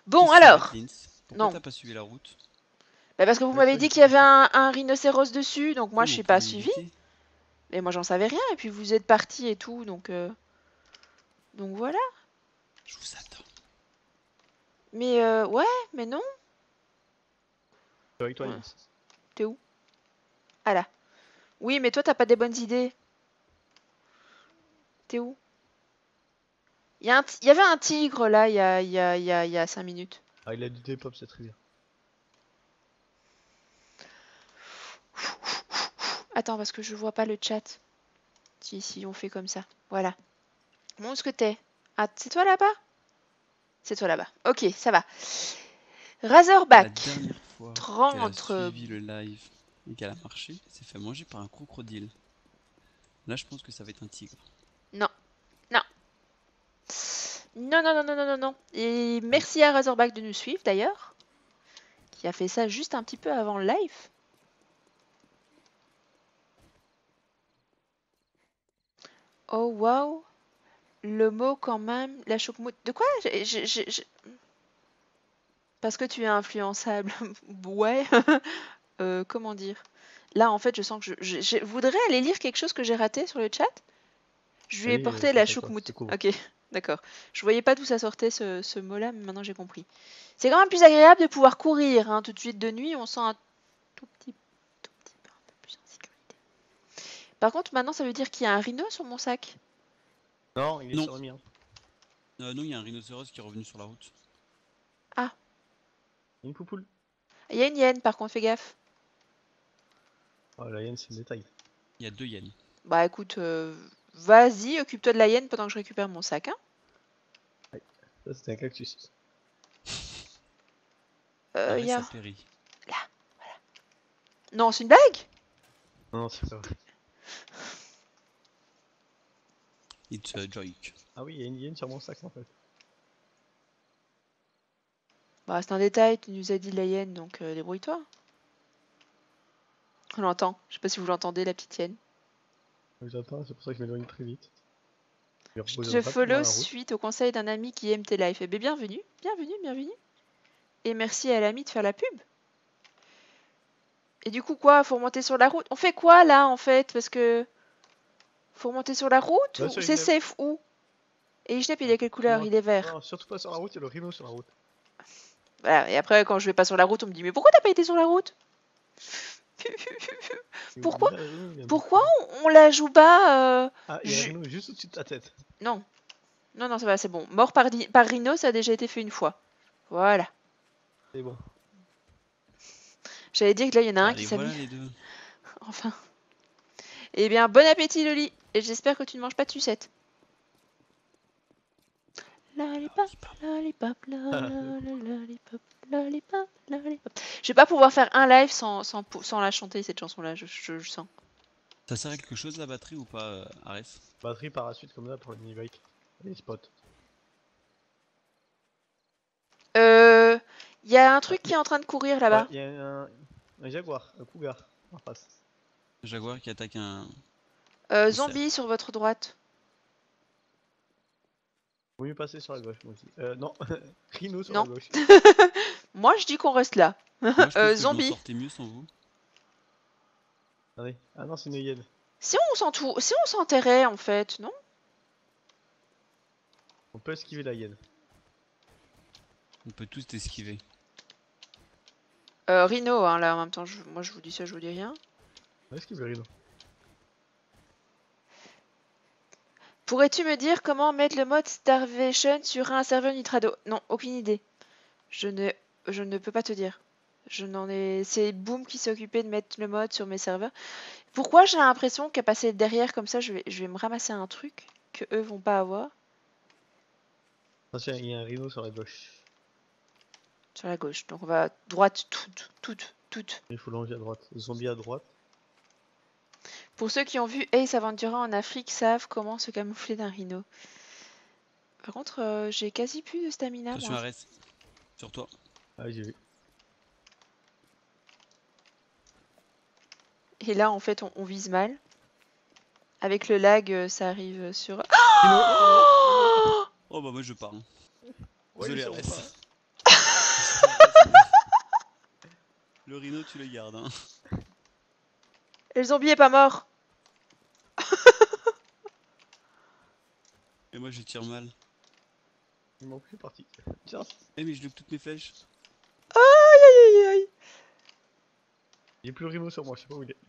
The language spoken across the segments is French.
Bon alors. Pourquoi Non. t'as pas suivi la route? Bah parce que vous m'avez dit qu'il y avait un rhinocéros dessus, donc moi Oui, je mais suis on pas pouvait suivi. éviter. Mais moi j'en savais rien, et puis vous êtes partis et tout, donc voilà. Je vous attends. Mais ouais, mais non. Avec toi, Ouais. Yanis. T'es où? Ah là. Oui, mais toi t'as pas des bonnes idées. T'es où? Il y avait un tigre là il y a 5 minutes. Ah, il a du Depop, c'est très bien. Attends, parce que je vois pas le chat. Si on fait comme ça. Voilà. Bon, où est-ce que t'es? Ah, c'est toi là-bas? C'est toi là-bas. Ok, ça va. La Razorback. dernière fois qu'elle a 30. suivi le live et qu'elle a marché, elle s'est fait manger par un crocodile. Là, je pense que ça va être un tigre. Non. Non. Non, non, non, non, non, non, non. Et merci à Razorback de nous suivre d'ailleurs. Qui a fait ça juste un petit peu avant le live. Oh waouh. Le mot quand même. La choucroute. De quoi? Parce que tu es influençable. Ouais. Comment dire? Là, en fait, je sens que je voudrais aller lire quelque chose que j'ai raté sur le chat. Je lui ai Oui, porté la concentre-toi, choucroute. c'est cool. Ok, d'accord. Je voyais pas d'où ça sortait ce mot-là, mais maintenant j'ai compris. C'est quand même plus agréable de pouvoir courir, hein. Tout de suite de nuit, on sent un tout petit peu un peu plus en sécurité. Par contre, maintenant, ça veut dire qu'il y a un rhino sur mon sac. Non, il est Non. sur le mien. Non, il y a un rhinocéros qui est revenu sur la route. Ah, Une poupoule. il y a une hyène, par contre, fais gaffe. Oh, la hyène, c'est le détail. Il y a 2 hyènes. Bah écoute, vas-y, occupe-toi de la hyène pendant que je récupère mon sac, hein. Ça, c'était un cactus. Il Arrête, y a... ça périt. Là, voilà. Non, c'est une blague? Non, c'est pas vrai. It's a joke. Ah oui, il y a une hyène sur mon sac en fait. Bah c'est un détail, tu nous as dit la hyène, donc débrouille-toi. On l'entend. Je sais pas si vous l'entendez, la petite hyène. J'attends, c'est pour ça que je m'éloigne très vite. Je te follow suite au conseil d'un ami qui aime tes lives. Eh bien, bienvenue, bienvenue, bienvenue. Et merci à l'ami de faire la pub. Et du coup, quoi? Faut remonter sur la route? On fait quoi là en fait? Parce que. Faut remonter sur la route? Ou c'est safe où? Et Ishnep, il est quelle couleur? Il est vert. Non, surtout pas sur la route, il y a le rhino sur la route. Voilà, et après, quand je vais pas sur la route, on me dit mais pourquoi t'as pas été sur la route? Pourquoi? Pourquoi on la joue pas Ah, il y a un rhino juste au-dessus de ta tête. Non. Non, non, ça va, c'est bon. Mort par rhino, ça a déjà été fait une fois. Voilà. C'est bon. J'allais dire que là, il y en a un qui s'amuse. Voilà les deux. Enfin. Eh bien, bon appétit, Loli. Et j'espère que tu ne manges pas de sucette. Lollipop, lollipop, lollipop, lollipop, lollipop. Je vais pas pouvoir faire un live sans la chanter, cette chanson-là, je sens. Ça sert à quelque chose la batterie ou pas, Arès? Batterie par la suite comme ça pour le mini-bike. Et les spots. Il y a un truc qui est en train de courir là-bas. Il y a un jaguar, un cougar en face. Un jaguar qui attaque un... Zombie sur votre droite. Vaut mieux passer sur la gauche, moi aussi. Non, rhino sur Non. la gauche. Moi, je dis qu'on reste là. Moi, je pense que zombie. je m'en sortais mieux sans vous. Attendez. Ah non, c'est une hyène. Si on s'enterrait en fait, non? On peut esquiver la hyène. On peut tous esquiver. Rhino, hein, là en même temps, moi je vous dis ça, je vous dis rien. On esquive le rhino. Pourrais-tu me dire comment mettre le mode Starvation sur un serveur Nitrado? Non, aucune idée. Je ne peux pas te dire. C'est Boom qui s'est occupé de mettre le mode sur mes serveurs. Pourquoi j'ai l'impression qu'à passer derrière comme ça, je vais me ramasser un truc que eux vont pas avoir? Attention, il y a un rhino sur la gauche. Sur la gauche. Donc on va droite, toute. Il faut longer à droite. Zombie à droite. Pour ceux qui ont vu Ace Ventura en Afrique savent comment se camoufler d'un rhino. Par contre, j'ai quasi plus de stamina. Attention, moi. Arès. Sur toi. Ah, j'ai vu. Et là, en fait, on vise mal. Avec le lag, ça arrive sur... Oh bah moi je pars. Ouais, Désolé, ils sont Arès. Le rhino, tu le gardes. Hein. Et le zombie est pas mort. Et moi, je tire mal. Il manque plus parti. Tiens, Eh, mais je loupe toutes mes flèches. Aïe aïe aïe aïe. il y a plus le rhino sur moi, je sais pas où il est.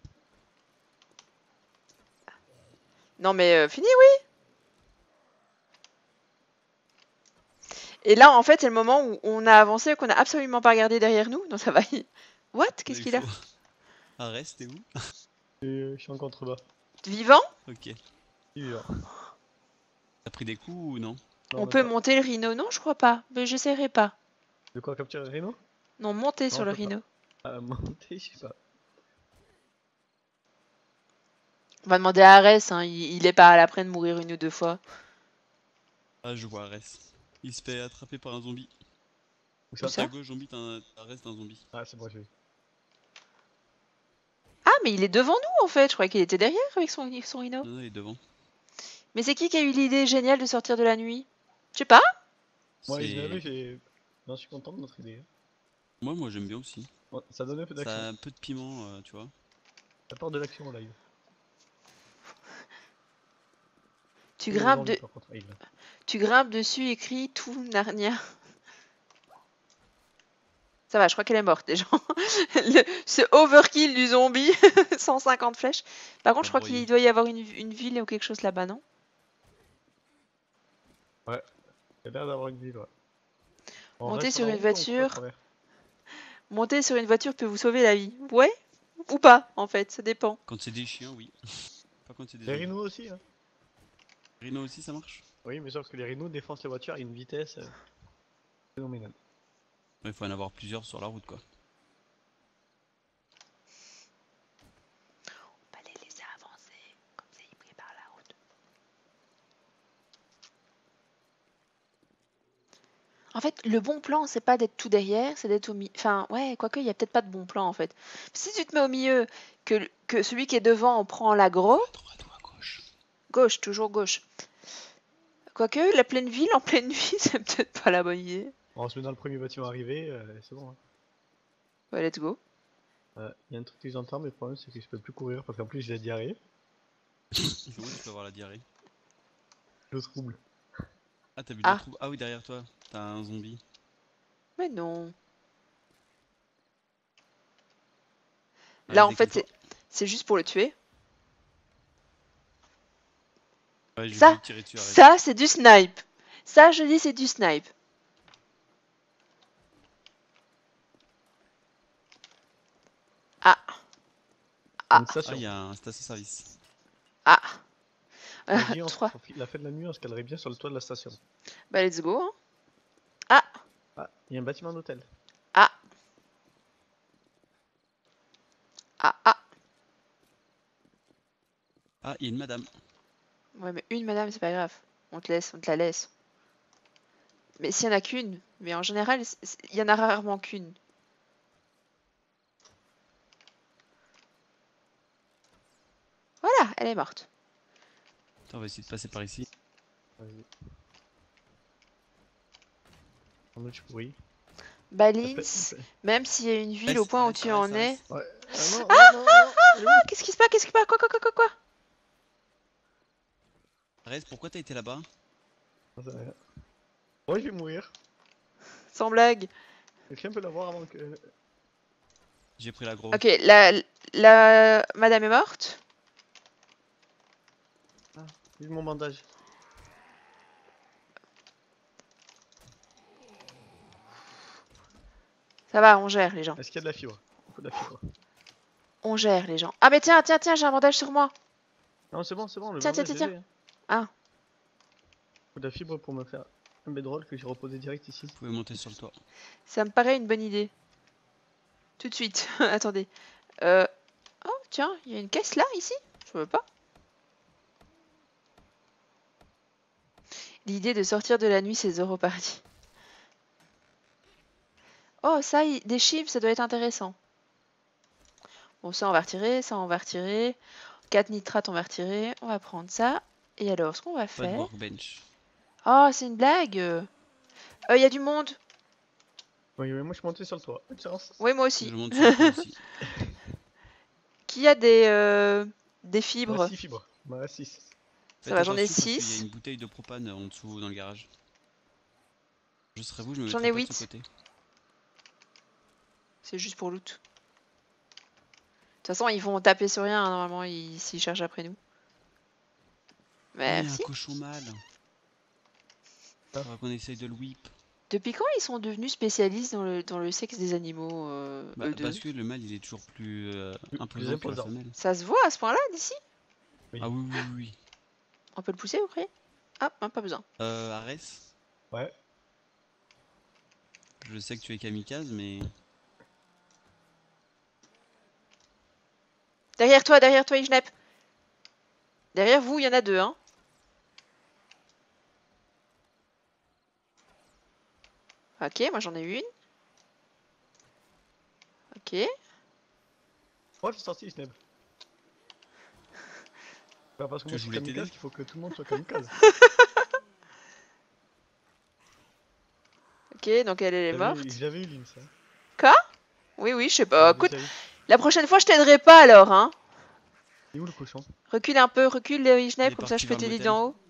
Non mais fini, oui. Et là, en fait, c'est le moment où on a avancé et qu'on a absolument pas regardé derrière nous. Donc ça va. What? Qu'est-ce Il qu'il a? faut. Arrête, t'es où? Et je suis en contrebas. Vivant? Ok. Il est vivant. T'as pris des coups ou non? Non, On même peut pas. monter le rhino? Non, je crois pas. Mais j'essaierai pas. De quoi capturer le rhino? Non, monter Non, sur on le peut pas. rhino. Monter, je sais pas. On va demander à Arès, hein. Il est pas à l'après de mourir une ou deux fois. Ah, je vois Arès. Il se fait attraper par un zombie. Où Où ça? ça? À gauche, zombie, t'as Arès d'un zombie. Ah, c'est bon, j'ai vu. Ah, mais il est devant nous en fait. Je croyais qu'il était derrière avec son rhino. Non, non, il est devant. Mais c'est qui a eu l'idée géniale de sortir de la nuit? Je sais pas. Moi, je C'est. l'avais, j'ai. Non, je suis content de notre idée. Moi, j'aime bien aussi. Bon, ça donne un peu Ça d'action. a un peu de piment, tu vois. Ça apporte de l'action au live. Tu Et aux grimpes, envies, par contre, Yves. tu grimpes dessus et cries tout Narnia. Ça va, je crois qu'elle est morte déjà. Ce overkill du zombie, 150 flèches. Par contre, je crois qu'il doit y avoir une ville ou quelque chose là-bas, non? Ouais, il a l'air d'avoir une ville, ouais. On Monter reste sur la une route ou on coupe à voiture. travers? Monter sur une voiture peut vous sauver la vie. Ouais? Ou pas, en fait, ça dépend. Quand c'est des chiens, oui. Pas quand c'est des Les zombies. rhinos aussi, hein. Rhino aussi, ça marche? Oui, mais sauf que les rhinos défoncent les voitures à une vitesse phénoménale. Il faut en avoir plusieurs sur la route, quoi. On va les laisser avancer, comme ça ils préparent la route. En fait, le bon plan, c'est pas d'être tout derrière, c'est d'être au milieu. Enfin, ouais, quoique, il y a peut-être pas de bon plan en fait. Si tu te mets au milieu, que celui qui est devant prend l'aggro, À droite ou à gauche? gauche, toujours gauche. Quoique, la pleine ville en pleine nuit, c'est peut-être pas la bonne idée. On se met dans le premier bâtiment arrivé, c'est bon. Hein. Ouais, let's go. Y a un truc que j'entends, mais le problème c'est que je peux plus courir parce qu'en plus j'ai la diarrhée. Comment tu peux avoir la diarrhée? Le trouble. Ah, t'as vu Ah. le trou? Ah oui, derrière toi, t'as un zombie. Mais non. Allez, Là, en fait, décale-toi. c'est juste pour le tuer. Ouais, j'ai Ça, voulu tirer dessus, arrête. ça, c'est du snipe. Ça, je dis, c'est du snipe. Ah. Ah. Une station. Ah, il y a un station-service. Ah. Vas-y, on 3. la fin de la nuit, on se calerait bien sur le toit de la station. Bah, let's go. Hein. Ah. Ah, il y a un bâtiment d'hôtel. Ah. Ah. Ah. Ah, il y a une madame. Ouais, mais une madame, c'est pas grave. On te laisse, on te la laisse. Mais s'il y en a qu'une, mais en général, il y en a rarement qu'une. Voilà, elle est morte. Attends, on va essayer de passer par ici. Vas-y. En mode pourri. Balins, même s'il y a une ville au point où tu en es. Ouais. Non, non, non, non. Qu'est-ce qui se passe? Qu'est-ce qui se passe? Quoi? Arrête, pourquoi t'as été là-bas? Ouais, je vais mourir. Sans blague. Quelqu'un peut l'avoir avant que. J'ai pris la grosse. Ok, la madame est morte. Ah, vive mon bandage. Ça va, on gère les gens. Est-ce qu'il y a de la fibre? Il faut de la fibre. On gère les gens. Ah mais tiens, j'ai un bandage sur moi. Non, c'est bon, le Tiens, bandage, tiens. j'ai. Ah. Il faut de la fibre pour me faire un bedroll que j'ai reposé direct ici. Vous pouvez monter sur le toit. Ça me paraît une bonne idée. Tout de suite. Attendez. Oh, tiens, il y a une caisse là, ici? Je veux pas. L'idée de sortir de la nuit, c'est zéro parti. Oh, ça, des chiffres, ça doit être intéressant. Bon, ça, on va retirer. Ça, on va retirer. 4 nitrates, on va retirer. On va prendre ça. Et alors, ce qu'on va Pas de faire... workbench. Oh, c'est une blague. Il y a du monde. Oui, moi je suis monté sur le toit. Bonne chance. Oui, moi Je aussi. monte sur le toit aussi. Qui a des fibres? 6 fibres. Bah 6. Ça Faites va, j'en ai attention parce qu'il y a 6. une bouteille de propane en dessous dans le garage. Je serais vous, je me J'en mettrais ai pas de ce 8. côté. C'est juste pour loot. De toute façon, ils vont taper sur rien, hein, normalement, s'ils cherchent après nous. Oh, il y a un Merci. cochon mâle. Ah. Faudra qu'on essaye de le whip. Depuis quand ils sont devenus spécialistes dans le sexe des animaux, Bah, eux deux? parce que le mâle il est toujours plus Plus imposant que la imposant. femelle. Ça se voit à ce point-là, d'ici? Oui. Ah oui, oui, oui, oui. On peut le pousser, vous croyez? Ah, hein, pas besoin. Arès, Ouais. je sais que tu es kamikaze, mais... Derrière toi, Ignep. Derrière vous, il y en a 2, hein. Ok, moi j'en ai une. Ok. Moi je suis sorti, Sneb. Bah parce que Que moi je je suis voulais t'aider. kamikaze, qu'il faut que tout le monde soit kamikaze. Ok, donc elle est morte. J'avais eu Lynn ça. Quoi? Oui, oui, je sais pas. J'avais Écoute, déjà eu. la prochaine fois, je t'aiderai pas alors, hein. Il est où le cochon? Recule un peu, recule les Il Ignep, est comme ça je parti peux vers le t'aider motel. d'en haut.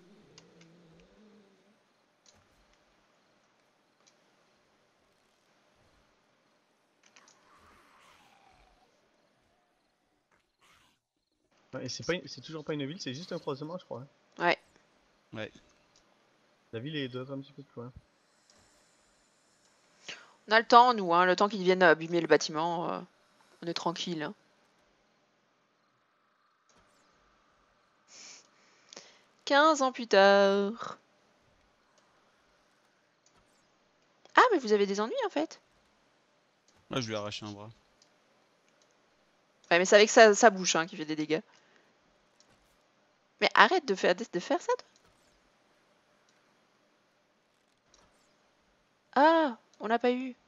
Ouais, et c'est toujours pas une ville, c'est juste un croisement je crois. Hein. Ouais. Ouais. La ville doit être un petit peu plus loin. On a le temps, nous, hein. Le temps qu'ils viennent abîmer le bâtiment. On est tranquille. Hein. 15 ans plus tard. Ah, mais vous avez des ennuis en fait. Là, je lui ai arraché un bras. Ouais, mais c'est avec sa bouche hein, qui fait des dégâts. Mais arrête de faire ça, toi. Ah, on l'a pas eu.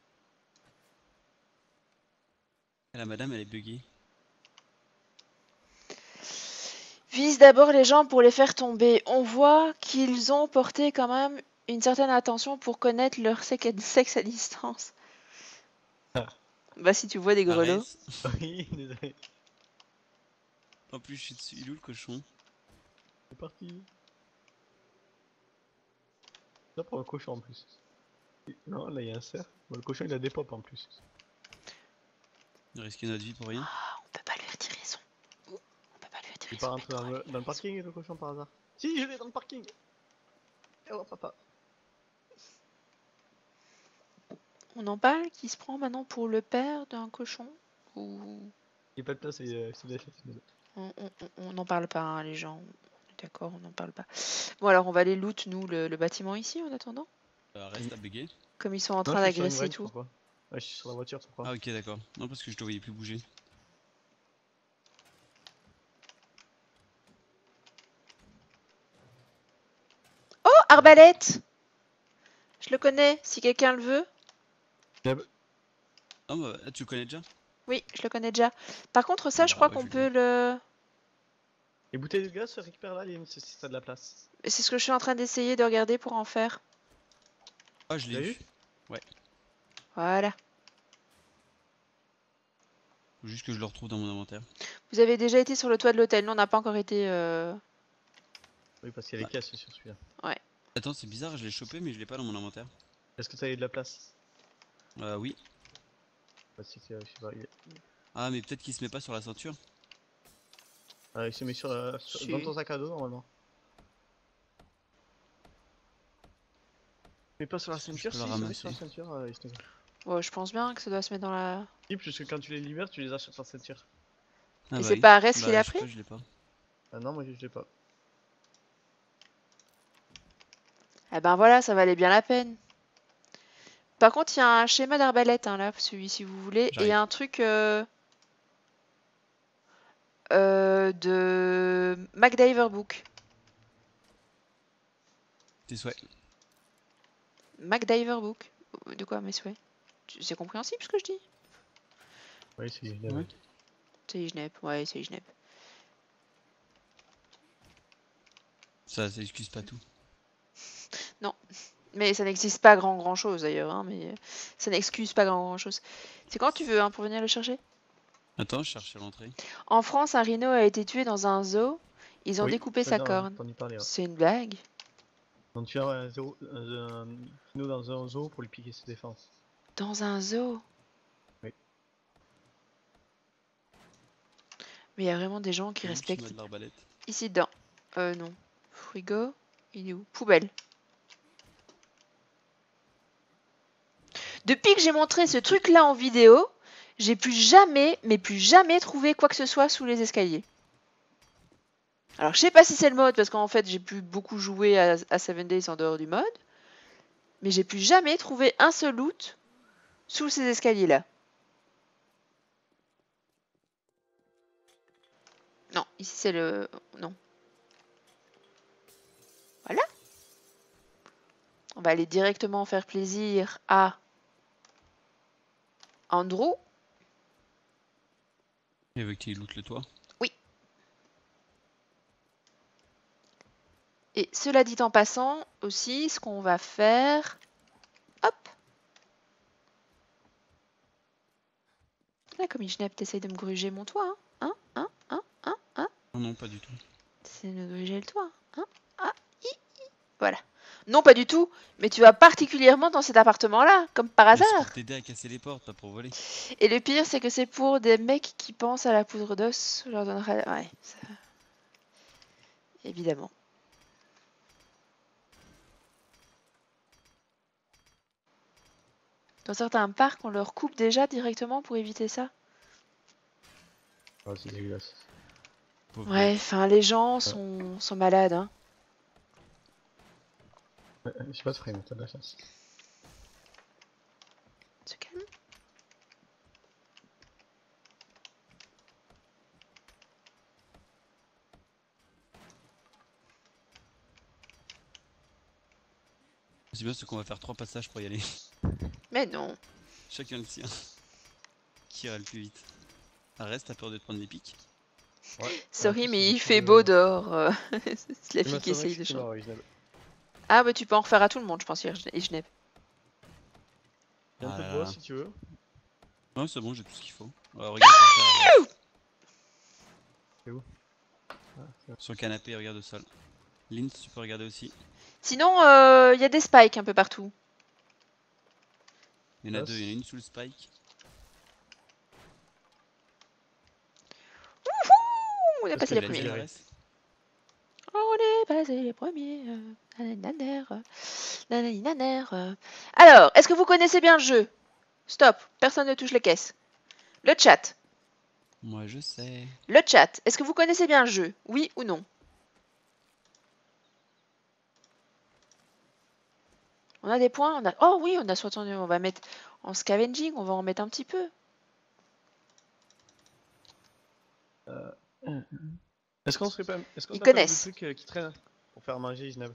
Et la madame, elle est buggée. Vise d'abord les gens pour les faire tomber. On voit qu'ils ont porté quand même une certaine attention pour connaître leur sexe à distance. Ah. Bah si tu vois des grelots. Arès. Oui, désolé. En plus, je suis dessus. Il est où le cochon? C'est parti. Là pour un cochon en plus. Non, là il y a un cerf. Bon, le cochon il a des pop en plus. Risquer notre vie pour rien. Ah, on peut pas lui retirer son. On peut pas lui Il retirer est pas son rentré pétrole. dans le parking le cochon par hasard. Si, je l'ai dans le parking. Oh papa. On en parle qui se prend maintenant pour le père d'un cochon ou Il n'y a pas de place, c'est de la chatte. on n'en parle pas hein, les gens. D'accord, on n'en parle pas. Bon alors on va aller loot nous le bâtiment ici en attendant. Arès, t'as bugué. Comme ils sont en Non, train je suis sur une d'agresser graine, je tout. crois pas. Ouais, je suis sur la voiture, je crois. Ah, ok, d'accord. Non, parce que je te voyais plus bouger. Oh, arbalète! Je le connais, si quelqu'un le veut. Ah, bah, tu le connais déjà? Oui, je le connais déjà. Par contre, ça, je Bah, crois ouais, qu'on je peut lui le... Les bouteilles de gaz se récupèrent là, si t'as de la place. C'est ce que je suis en train d'essayer de regarder pour en faire. Ah, je l'ai T'as eu. eu? Ouais. Voilà. Faut juste que je le retrouve dans mon inventaire. Vous avez déjà été sur le toit de l'hôtel. Nous, on n'a pas encore été... Oui, parce qu'il y a les Bah. caisses sur celui-là. Attends, c'est bizarre, je l'ai chopé, mais je l'ai pas dans mon inventaire. Est-ce que t'as eu de la place? Oui. Bah, c'est que, je sais pas, Ah, mais peut-être qu'il se met pas sur la ceinture. il se met Si. dans ton sac à dos normalement. Mais pas sur la Est-ce que je ceinture, peux la si, il se met sur la ramasser? ceinture, Ouais, je pense bien que ça doit se mettre dans la... Si, parce que quand tu les libères, tu les achètes en ceinture. Ah, Et bah c'est oui. pas Arès qui Bah, l'a je sais pris? pas, je l'ai pas. Ah non, moi je l'ai pas. Eh ben voilà, ça valait bien la peine. Par contre, il y a un schéma d'arbalète, hein, là, celui si vous voulez, et J'arrive. un truc de MacDiver Book. Tes souhaits. MacDiver Book. De quoi, mes souhaits? C'est compréhensible ce que je dis? Oui, c'est Ouais. C'est Ignep, ouais, c'est Ignep. Ça excuse pas tout. Non. Mais ça n'existe pas grand chose d'ailleurs, hein, mais ça n'excuse pas grand chose. C'est quand tu veux hein, pour venir le chercher? Attends, je cherche à l'entrée. En France, un rhino a été tué dans un zoo. Ils ont Oui, découpé sa corne. t'en y parlais. Ouais. C'est une blague? Donc tu as un rhino dans un zoo pour lui piquer ses défenses. Dans un zoo? Oui. Mais il y a vraiment des gens qui Où tu respectent. mets de l'arbalète? Ici dedans. Non. Frigo. Il est où? Poubelle. Depuis que j'ai montré ce truc-là en vidéo, j'ai plus jamais, mais plus jamais trouvé quoi que ce soit sous les escaliers. Alors je sais pas si c'est le mode, parce qu'en fait j'ai plus beaucoup joué à 7 Days en dehors du mode. Mais j'ai plus jamais trouvé un seul loot sous ces escaliers-là. Non, ici c'est le... Non. Voilà. On va aller directement faire plaisir à Andrew. Il veut qu'il loot le toit. Oui. Et cela dit en passant, aussi, ce qu'on va faire... Hop. Là, comme Ignep, t'essayes de me gruger mon toit, hein? Non, non, pas du tout. C'est de gruger le toit, hein? Ah, voilà. Non, pas du tout, mais tu vas particulièrement dans cet appartement-là, comme par Mais c'est hasard. pour t'aider à casser les portes, pas pour voler. Et le pire, c'est que c'est pour des mecs qui pensent à la poudre d'os. Je leur donnera... Ouais, ça... Évidemment. Dans certains parcs, on leur coupe déjà directement pour éviter ça. Ah, c'est dégueulasse. Pauvre Ouais, bête. enfin, les gens sont malades, hein. J'ai pas de frame, t'as de la chance. Se calme. C'est bien, c'est qu'on va faire 3 passages pour y aller. Mais non. Chacun le sien. Qui ira le plus vite? Arrête, t'as peur de te prendre les pics? Ouais. Sorry, mais il fait beau dehors. C'est la fille qui essaye de chanter. Ah, bah tu peux en refaire à tout le monde, je pense, Ignep. Il y a un peu de Ah bois là. si tu veux. Ouais, c'est bon, j'ai tout ce qu'il faut. Alors, regarde par terre. C'est où? Sur le canapé, regarde au sol. Lynn, tu peux regarder aussi. Sinon, il y a des spikes un peu partout. Il y en a Yes. deux, il y en a une sous le spike. On est Parce passé que les j'ai premiers. géré. On est passé les premiers. Alors, est-ce que vous connaissez bien le jeu? Stop, personne ne touche les caisses. Le chat. Moi, je sais. Le chat, est-ce que vous connaissez bien le jeu? Oui ou non? On a des points, on a... Oh oui, on a 60... On va mettre en scavenging, on va en mettre un petit peu. Est-ce qu'on serait pas... Est-ce qu'on Ils a pas des connaissent. trucs qui traînent pour faire manger Isnab?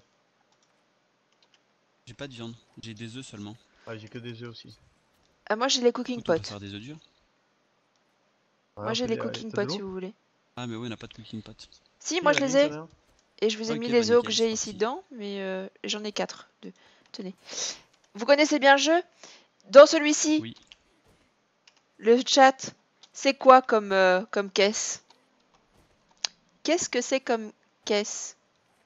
J'ai pas de viande, j'ai des œufs seulement. Ouais, j'ai que des œufs aussi. Ah, moi j'ai les cooking Écoute, on peut pots. faire des œufs durs. Moi j'ai les cooking T'as de pots si l'eau? vous voulez. Ah, mais oui, on n'a pas de cooking pot. Si, moi je les ai. Et je vous ai Ok, mis bah les os que nickel, j'ai c'est ici parti. dedans, mais j'en ai 4. Tenez. Vous connaissez bien le jeu? Dans celui-ci, Oui. le chat, c'est quoi comme caisse? Qu'est-ce que c'est comme caisse?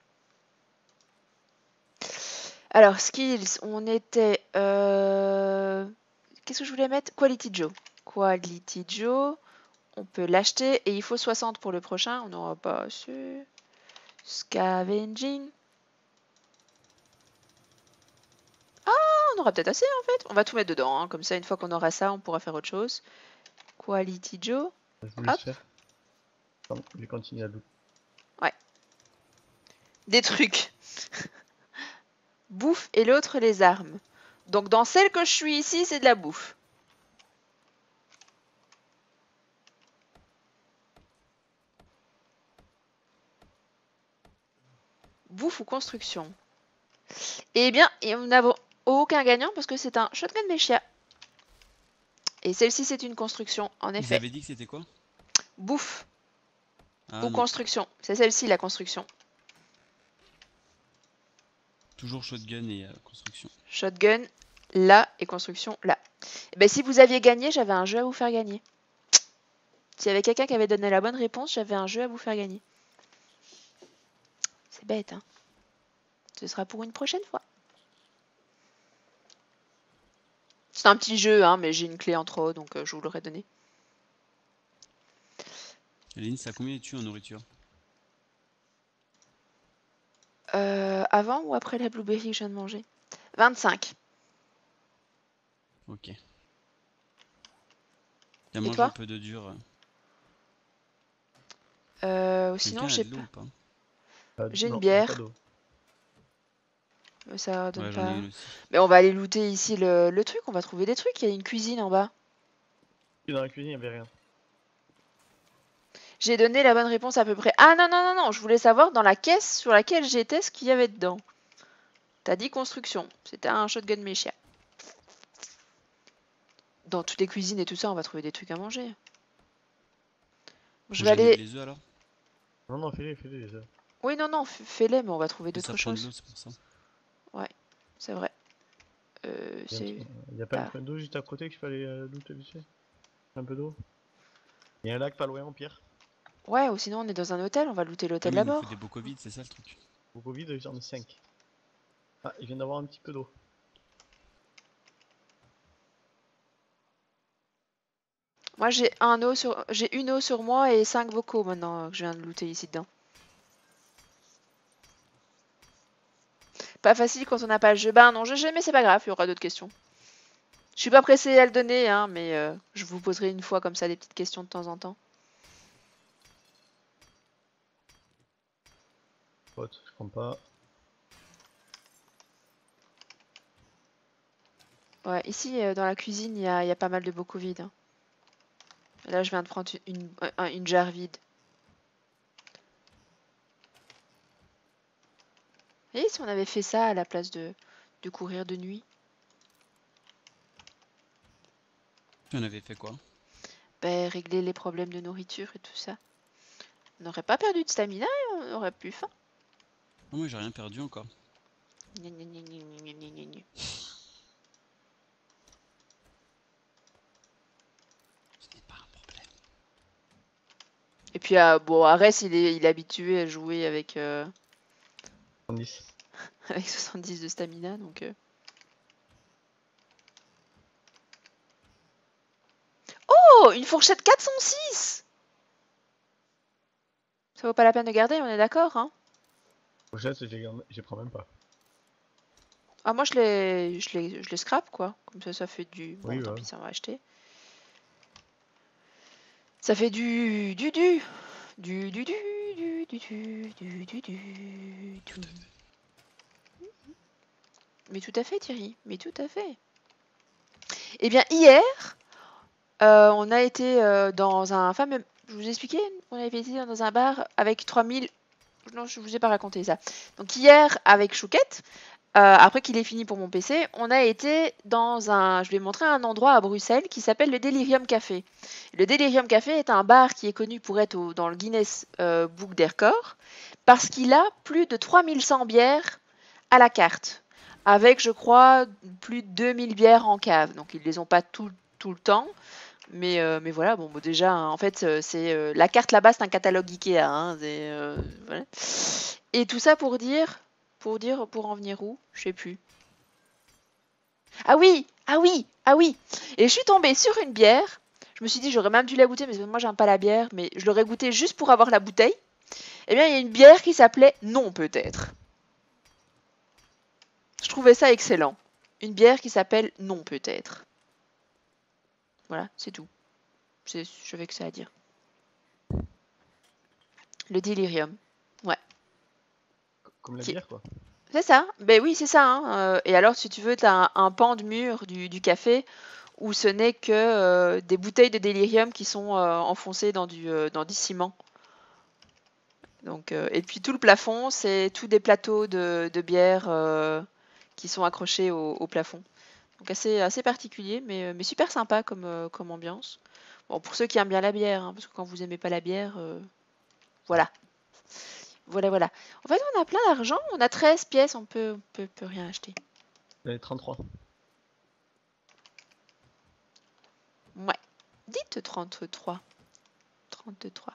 Alors, skills, on était... Qu'est-ce que je voulais mettre? Quality Joe. Quality Joe, on peut l'acheter et il faut 60 pour le prochain, on n'aura pas assez. Scavenging. Ah, on aura peut-être assez en fait. On va tout mettre dedans, hein. Comme ça une fois qu'on aura ça, on pourra faire autre chose. Quality Joe. Je voulais Hop. se faire. Attends, je vais continuer à douter. Des trucs. Bouffe et l'autre les armes. Donc dans celle que je suis ici, c'est de la bouffe. Bouffe ou construction. Eh bien, et nous n'avons aucun gagnant parce que c'est un shotgun Mechia. Et celle-ci, c'est une construction, en Ils effet. avaient dit que c'était quoi? Bouffe Ah ou non. construction. C'est celle-ci, la construction. Toujours shotgun et construction. Shotgun, là, et construction, là. Et ben, si vous aviez gagné, j'avais un jeu à vous faire gagner. S'il y avait quelqu'un qui avait donné la bonne réponse, j'avais un jeu à vous faire gagner. C'est bête, hein. Ce sera pour une prochaine fois. C'est un petit jeu, hein, mais j'ai une clé en trop, donc je vous l'aurais donné. Aline, ça a combien es-tu en nourriture? Avant ou après la blueberry que je viens de manger? 25. Ok. T'as Et mangé toi? un peu de dur. Sinon, Quelqu'un a j'ai de l'eau pas. ou pas? J'ai une Non, j'ai pas bière. d'eau. Mais ça donne Ouais, j'en ai pas. une aussi. Mais on va aller looter ici le truc. On va trouver des trucs. Il y a une cuisine en bas. Puis dans la cuisine, il y avait rien. J'ai donné la bonne réponse à peu près. Ah non, non, non, non. Je voulais savoir dans la caisse sur laquelle j'étais ce qu'il y avait dedans. T'as dit construction. C'était un shotgun méchia. Dans toutes les cuisines et tout ça, on va trouver des trucs à manger. Je Faut que vais j'enlève aller. les œufs alors? Non, non, fais-les les œufs. Oui, non, non, fais-les, mais on va trouver Mais ça d'autres prend de choses. l'eau, c'est pour ça. C'est vrai. C'est Il y a pas pas. une pointe d'eau juste à côté que je peux aller looter vite fait? Un peu d'eau? Il y a un lac pas loin en pierre. Ouais, ou sinon on est dans un hôtel, on va looter Ah l'hôtel mais il nous faut des d'abord. bocaux vides, c'est ça le truc. Beaucoup vide, j'en ai 5. Ah, il vient d'avoir un petit peu d'eau. Moi j'ai une eau sur moi et 5 bocaux maintenant que je viens de looter ici dedans. Pas facile quand on n'a pas le jeu. Bah non, GG, mais c'est pas grave, il y aura d'autres questions. Je suis pas pressée à le donner, hein, mais je vous poserai une fois comme ça des petites questions de temps en temps. Pote, je comprends pas. Ouais, ici dans la cuisine, il y a pas mal de bocaux vides, hein. Là, je viens de prendre une jarre vide. Et si on avait fait ça à la place de courir de nuit? Tu en avais fait quoi? Ben, régler les problèmes de nourriture et tout ça. On n'aurait pas perdu de stamina et on aurait plus faim. Oh, moi j'ai rien perdu encore. Gna gna gna gna gna gna gna gna. Ce n'est pas un problème. Et puis, bon, Arès, il est habitué à jouer avec, 70. avec 70 de stamina, donc... Oh, une fourchette 406! Ça vaut pas la peine de garder, on est d'accord, hein? Prochaine, je prends même pas. Ah, moi, je les scrape, quoi. Comme ça fait du... Bon, Oui, tant ouais. pis, ça on va acheter. Ça fait du... Mais tout à fait, Thierry. Mais tout à fait. Eh bien, hier, on a été dans un fameux... Je vous ai expliqué, on avait été dans un bar avec 3000... Non, je vous ai pas raconté ça. Donc hier, avec Chouquette, après qu'il ait fini pour mon PC, on a été dans un... Je lui ai montré un endroit à Bruxelles qui s'appelle le Delirium Café. Le Delirium Café est un bar qui est connu pour être dans le Guinness Book des records parce qu'il a plus de 3100 bières à la carte. Avec, je crois, plus de 2000 bières en cave. Donc ils les ont pas tout le temps. Mais voilà, bon, déjà, hein, en fait, c'est la carte là-bas, c'est un catalogue Ikea. Hein, voilà. Et tout ça pour en venir où? Je sais plus. Ah oui, ah oui, ah oui. Et je suis tombée sur une bière. Je me suis dit, j'aurais même dû la goûter, mais moi, j'aime pas la bière, mais je l'aurais goûtée juste pour avoir la bouteille. Eh bien, il y a une bière qui s'appelait Non, peut-être. Je trouvais ça excellent. Une bière qui s'appelle Non, peut-être. Voilà, c'est tout. J'avais que ça à dire. Le Delirium. Ouais. Comme la bière, quoi. C'est ça. Ben oui, c'est ça. Hein. Et alors, si tu veux, tu as un pan de mur du café où ce n'est que des bouteilles de délirium qui sont enfoncées dans du ciment. Donc, et puis tout le plafond, c'est tous des plateaux de bière qui sont accrochés au plafond. Donc assez particulier, mais super sympa comme ambiance. Bon, pour ceux qui aiment bien la bière, hein, parce que quand vous aimez pas la bière, voilà. Voilà, voilà. En fait, on a plein d'argent, on a 13 pièces, on peut rien acheter. Allez, 33. Ouais. Dites 33. 33.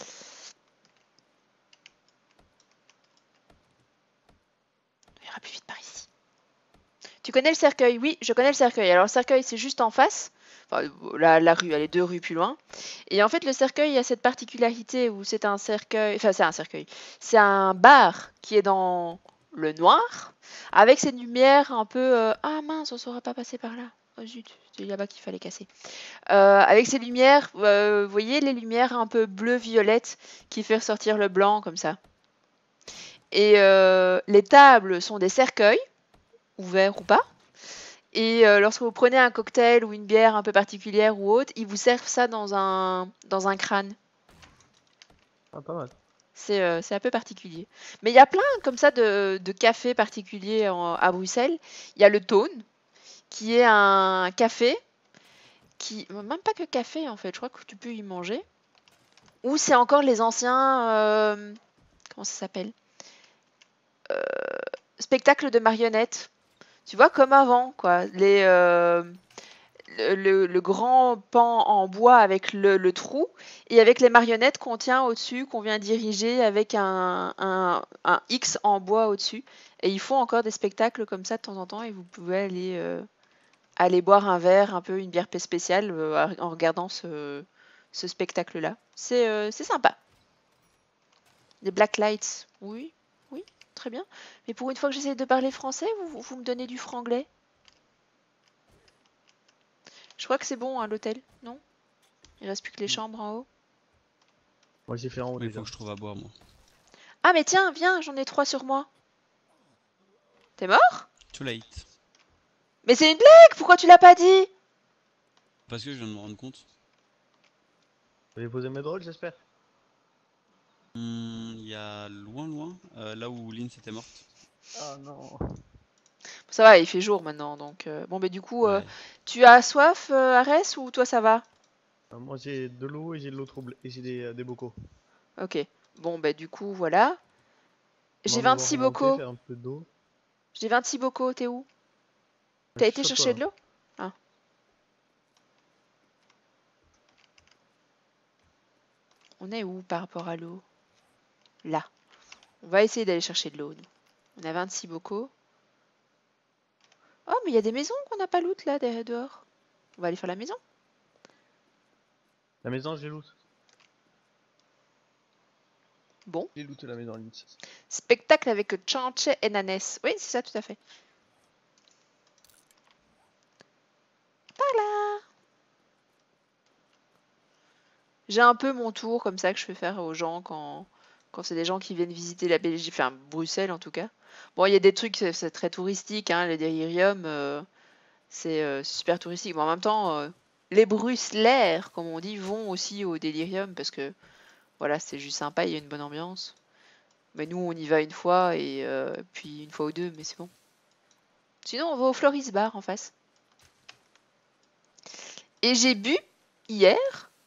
On ira plus vite par ici. Tu connais le cercueil? Oui, je connais le cercueil. Alors, le cercueil, c'est juste en face. Enfin, la rue, elle est 2 rues plus loin. Et en fait, le cercueil a cette particularité où c'est un cercueil. Enfin, c'est un cercueil. C'est un bar qui est dans le noir, avec cette lumière un peu. Ah mince, on ne saura pas passer par là. Oh zut, c'est là-bas qu'il fallait casser. Avec ces lumières, vous voyez les lumières un peu bleu-violette qui fait ressortir le blanc comme ça. Et les tables sont des cercueils, ouverts ou pas. Et lorsque vous prenez un cocktail ou une bière un peu particulière ou autre, ils vous servent ça dans un crâne. Ah, pas mal. C'est un peu particulier. Mais il y a plein comme ça de cafés particuliers à Bruxelles. Il y a le Tone, qui est un café qui... Même pas que café en fait, je crois que tu peux y manger. Ou c'est encore les anciens... comment ça s'appelle? Spectacles de marionnettes. Tu vois, comme avant, quoi. Le grand pan en bois avec le trou et avec les marionnettes qu'on tient au-dessus, qu'on vient diriger avec un X en bois au-dessus. Et ils font encore des spectacles comme ça de temps en temps et vous pouvez aller boire un verre, un peu une bière spéciale en regardant ce spectacle-là. C'est sympa. Les Black Lights, oui, oui, très bien. Mais pour une fois que j'essaie de parler français, vous me donnez du franglais. Je crois que c'est bon à l'hôtel, non? Il reste plus que les chambres en haut. Moi, j'ai fait en haut Mais il faut déjà. que je trouve à boire, moi. Ah mais tiens, viens, j'en ai 3 sur moi. T'es mort? Too late. Mais c'est une blague, pourquoi tu l'as pas dit? Parce que je viens de me rendre compte. Vous avez posé mes drôles, j'espère. Il y a loin, là où Lynn s'était morte. Ah non. Ça va, il fait jour maintenant, donc... Bon, mais du coup, Ouais. tu as soif, Arès, ou toi ça va? Moi, j'ai de l'eau et j'ai de l'eau troublée. Et j'ai des bocaux. Ok. Bon, bah du coup, voilà. Moi, J'ai on va devoir 26 remonter, bocaux. faire un peu d'eau. J'ai 26 bocaux, t'es où? Je T'as suis été sur toi, chercher là. de l'eau? Ah. On est où par rapport à l'eau? Là. On va essayer d'aller chercher de l'eau, nous. On a 26 bocaux. Oh, mais il y a des maisons qu'on n'a pas loot, là, dehors. On va aller faire la maison. La maison, j'ai loot. Bon. J'ai looté la maison, Lynx. Spectacle avec Chanche et Nanès. Oui, c'est ça, tout à fait. Voilà. J'ai un peu mon tour comme ça que je fais faire aux gens quand c'est des gens qui viennent visiter la Belgique, enfin Bruxelles en tout cas. Bon, il y a des trucs, c'est très touristique, hein, le Delirium, c'est super touristique. Mais en même temps, les Bruxelaires, comme on dit, vont aussi au Delirium parce que voilà, c'est juste sympa, il y a une bonne ambiance. Mais nous, on y va une fois et puis une fois ou deux, mais c'est bon. Sinon, on va au Floris Bar en face. Et j'ai bu hier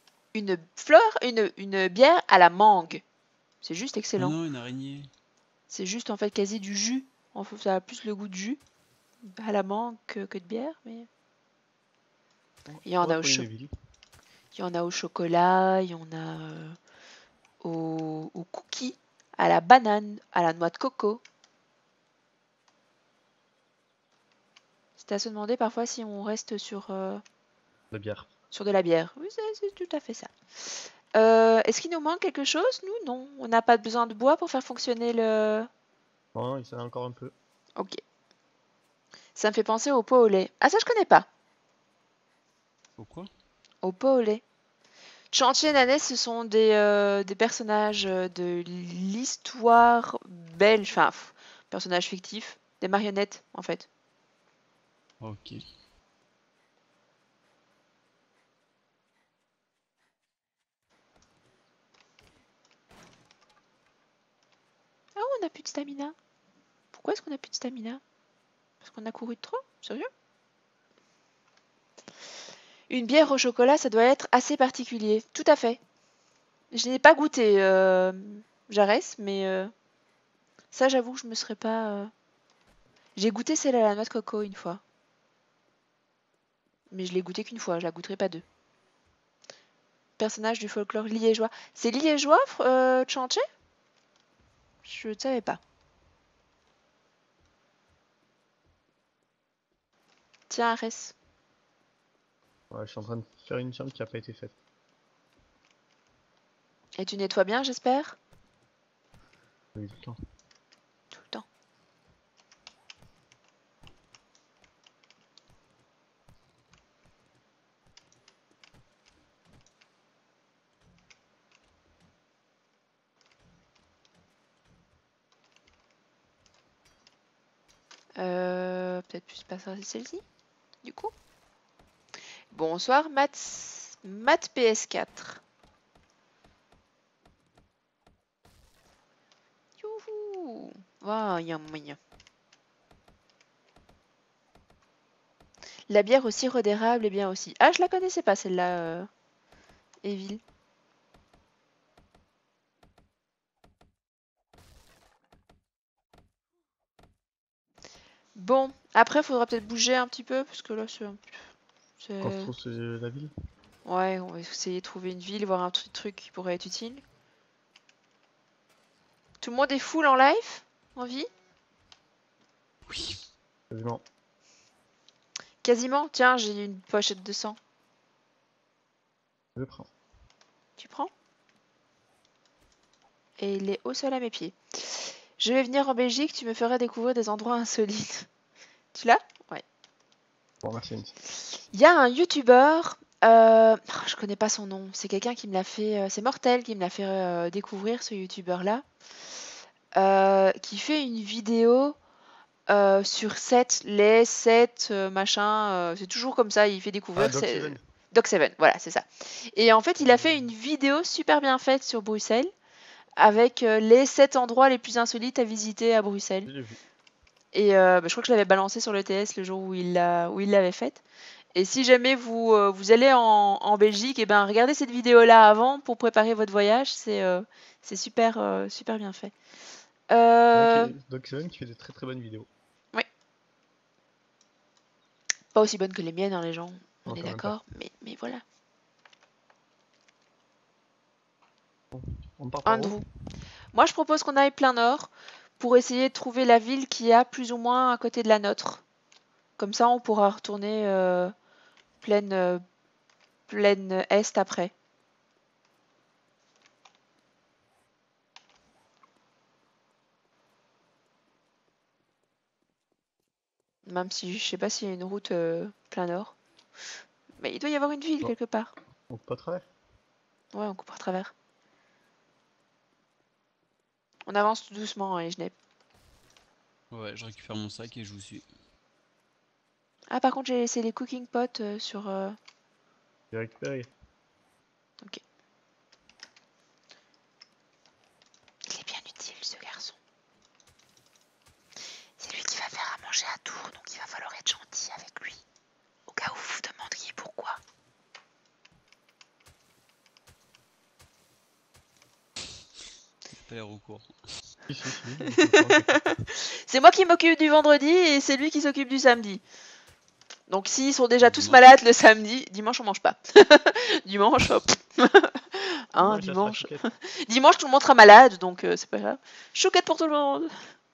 une bière à la mangue. C'est juste Oh excellent. non, une araignée. C'est juste en fait quasi du jus. En fait, ça a plus le goût de jus à la mangue que de bière, mais il y en Ouais, a pour une ville. il y en a au chocolat, il y en a au cookie, à la banane, à la noix de coco. C'est à se demander parfois si on reste La bière. sur de la bière. Oui, c'est tout à fait ça. Est-ce qu'il nous manque quelque chose? Nous, non. On n'a pas besoin de bois pour faire fonctionner le... Non, il s'en a encore un peu. Ok. Ça me fait penser au pot au lait. Ah, ça, je connais pas. Pourquoi? Au pot au lait. Chantier et Nanès, ce sont des personnages de l'histoire belge, enfin, personnages fictifs, des marionnettes, en fait. Ok. Ah, on n'a plus de stamina. Pourquoi est-ce qu'on n'a plus de stamina? Parce qu'on a couru de trop? Sérieux? Une bière au chocolat, ça doit être assez particulier. Tout à fait. Je n'ai pas goûté, Jarès, mais Ça, j'avoue que je me serais pas... J'ai goûté celle à la noix de coco une fois. Mais je l'ai goûté qu'une fois, je la goûterai pas deux. Personnage du folklore liégeois. C'est liégeois, Tchanché? Je ne savais pas. Tiens, Arès. Ouais, je suis en train de faire une chambre qui a pas été faite. Et tu nettoies bien, j'espère? Oui, tout le temps. Tout le temps. Peut-être plus passer à celle-ci, du coup. Bonsoir, Matt PS4. Youhou! Waouh, yam, yam. La bière au sirop d'érable est bien aussi. Ah, je la connaissais pas celle-là, Evil. Bon, après, faudra peut-être bouger un petit peu, parce que là, Quand se trouve la ville? Ouais, on va essayer de trouver une ville, voir un truc qui pourrait être utile. Tout le monde est full en live? En vie? Oui. Quasiment. Quasiment. Tiens, j'ai une pochette de sang. Je prends. Tu prends? Et il est au sol à mes pieds. Je vais venir en Belgique, tu me feras découvrir des endroits insolites. Tu l'as? Ouais. Bon, merci, Annie. Il y a un YouTuber, je connais pas son nom, c'est quelqu'un qui me l'a fait, c'est Mortel qui me l'a fait découvrir ce YouTuber-là, qui fait une vidéo sur 7, les 7, machin, c'est toujours comme ça, il fait Ah, découvrir Doc Seven. Doc Seven, voilà, c'est ça. Et en fait, il a fait une vidéo super bien faite sur Bruxelles, avec les 7 endroits les plus insolites à visiter à Bruxelles. Je l'ai vu. Et je crois que je l'avais balancé sur le TS le jour où il l'avait faite. Et si jamais vous allez en Belgique, et ben regardez cette vidéo-là avant pour préparer votre voyage, c'est super, super bien fait. Doc Seven qui fait des très très bonnes vidéos. Oui, pas aussi bonne que les miennes, hein, les gens, on Non, est quand même pas. d'accord, mais voilà. On part par où? Andrew. Moi, je propose qu'on aille plein nord pour essayer de trouver la ville qui a plus ou moins à côté de la nôtre. Comme ça, on pourra retourner pleine, pleine est après. Même si je sais pas s'il y a une route plein nord. Mais il doit y avoir une ville Bon, quelque part. on coupe pas de travers. Ouais, on coupe à travers. On avance tout doucement, hein, les genèves. Ouais, je récupère mon sac et je vous suis. Ah, par contre, j'ai laissé les cooking pots sur... J'ai récupéré. Ok. Il est bien utile, ce garçon. C'est lui qui va faire à manger à Tours, donc il va falloir être gentil avec lui. Au cas où vous vous demanderiez pourquoi. Il a pas l'air au courant. Si. il faut le prendre, C'est moi qui m'occupe du vendredi et c'est lui qui s'occupe du samedi. Donc s'ils sont déjà tous Dimanche. malades le samedi, dimanche on mange pas. Dimanche, hop. Hein, Moi, ça sera dimanche. chouquette. Dimanche tout le monde sera malade, donc c'est pas grave. Chouquette pour tout le monde.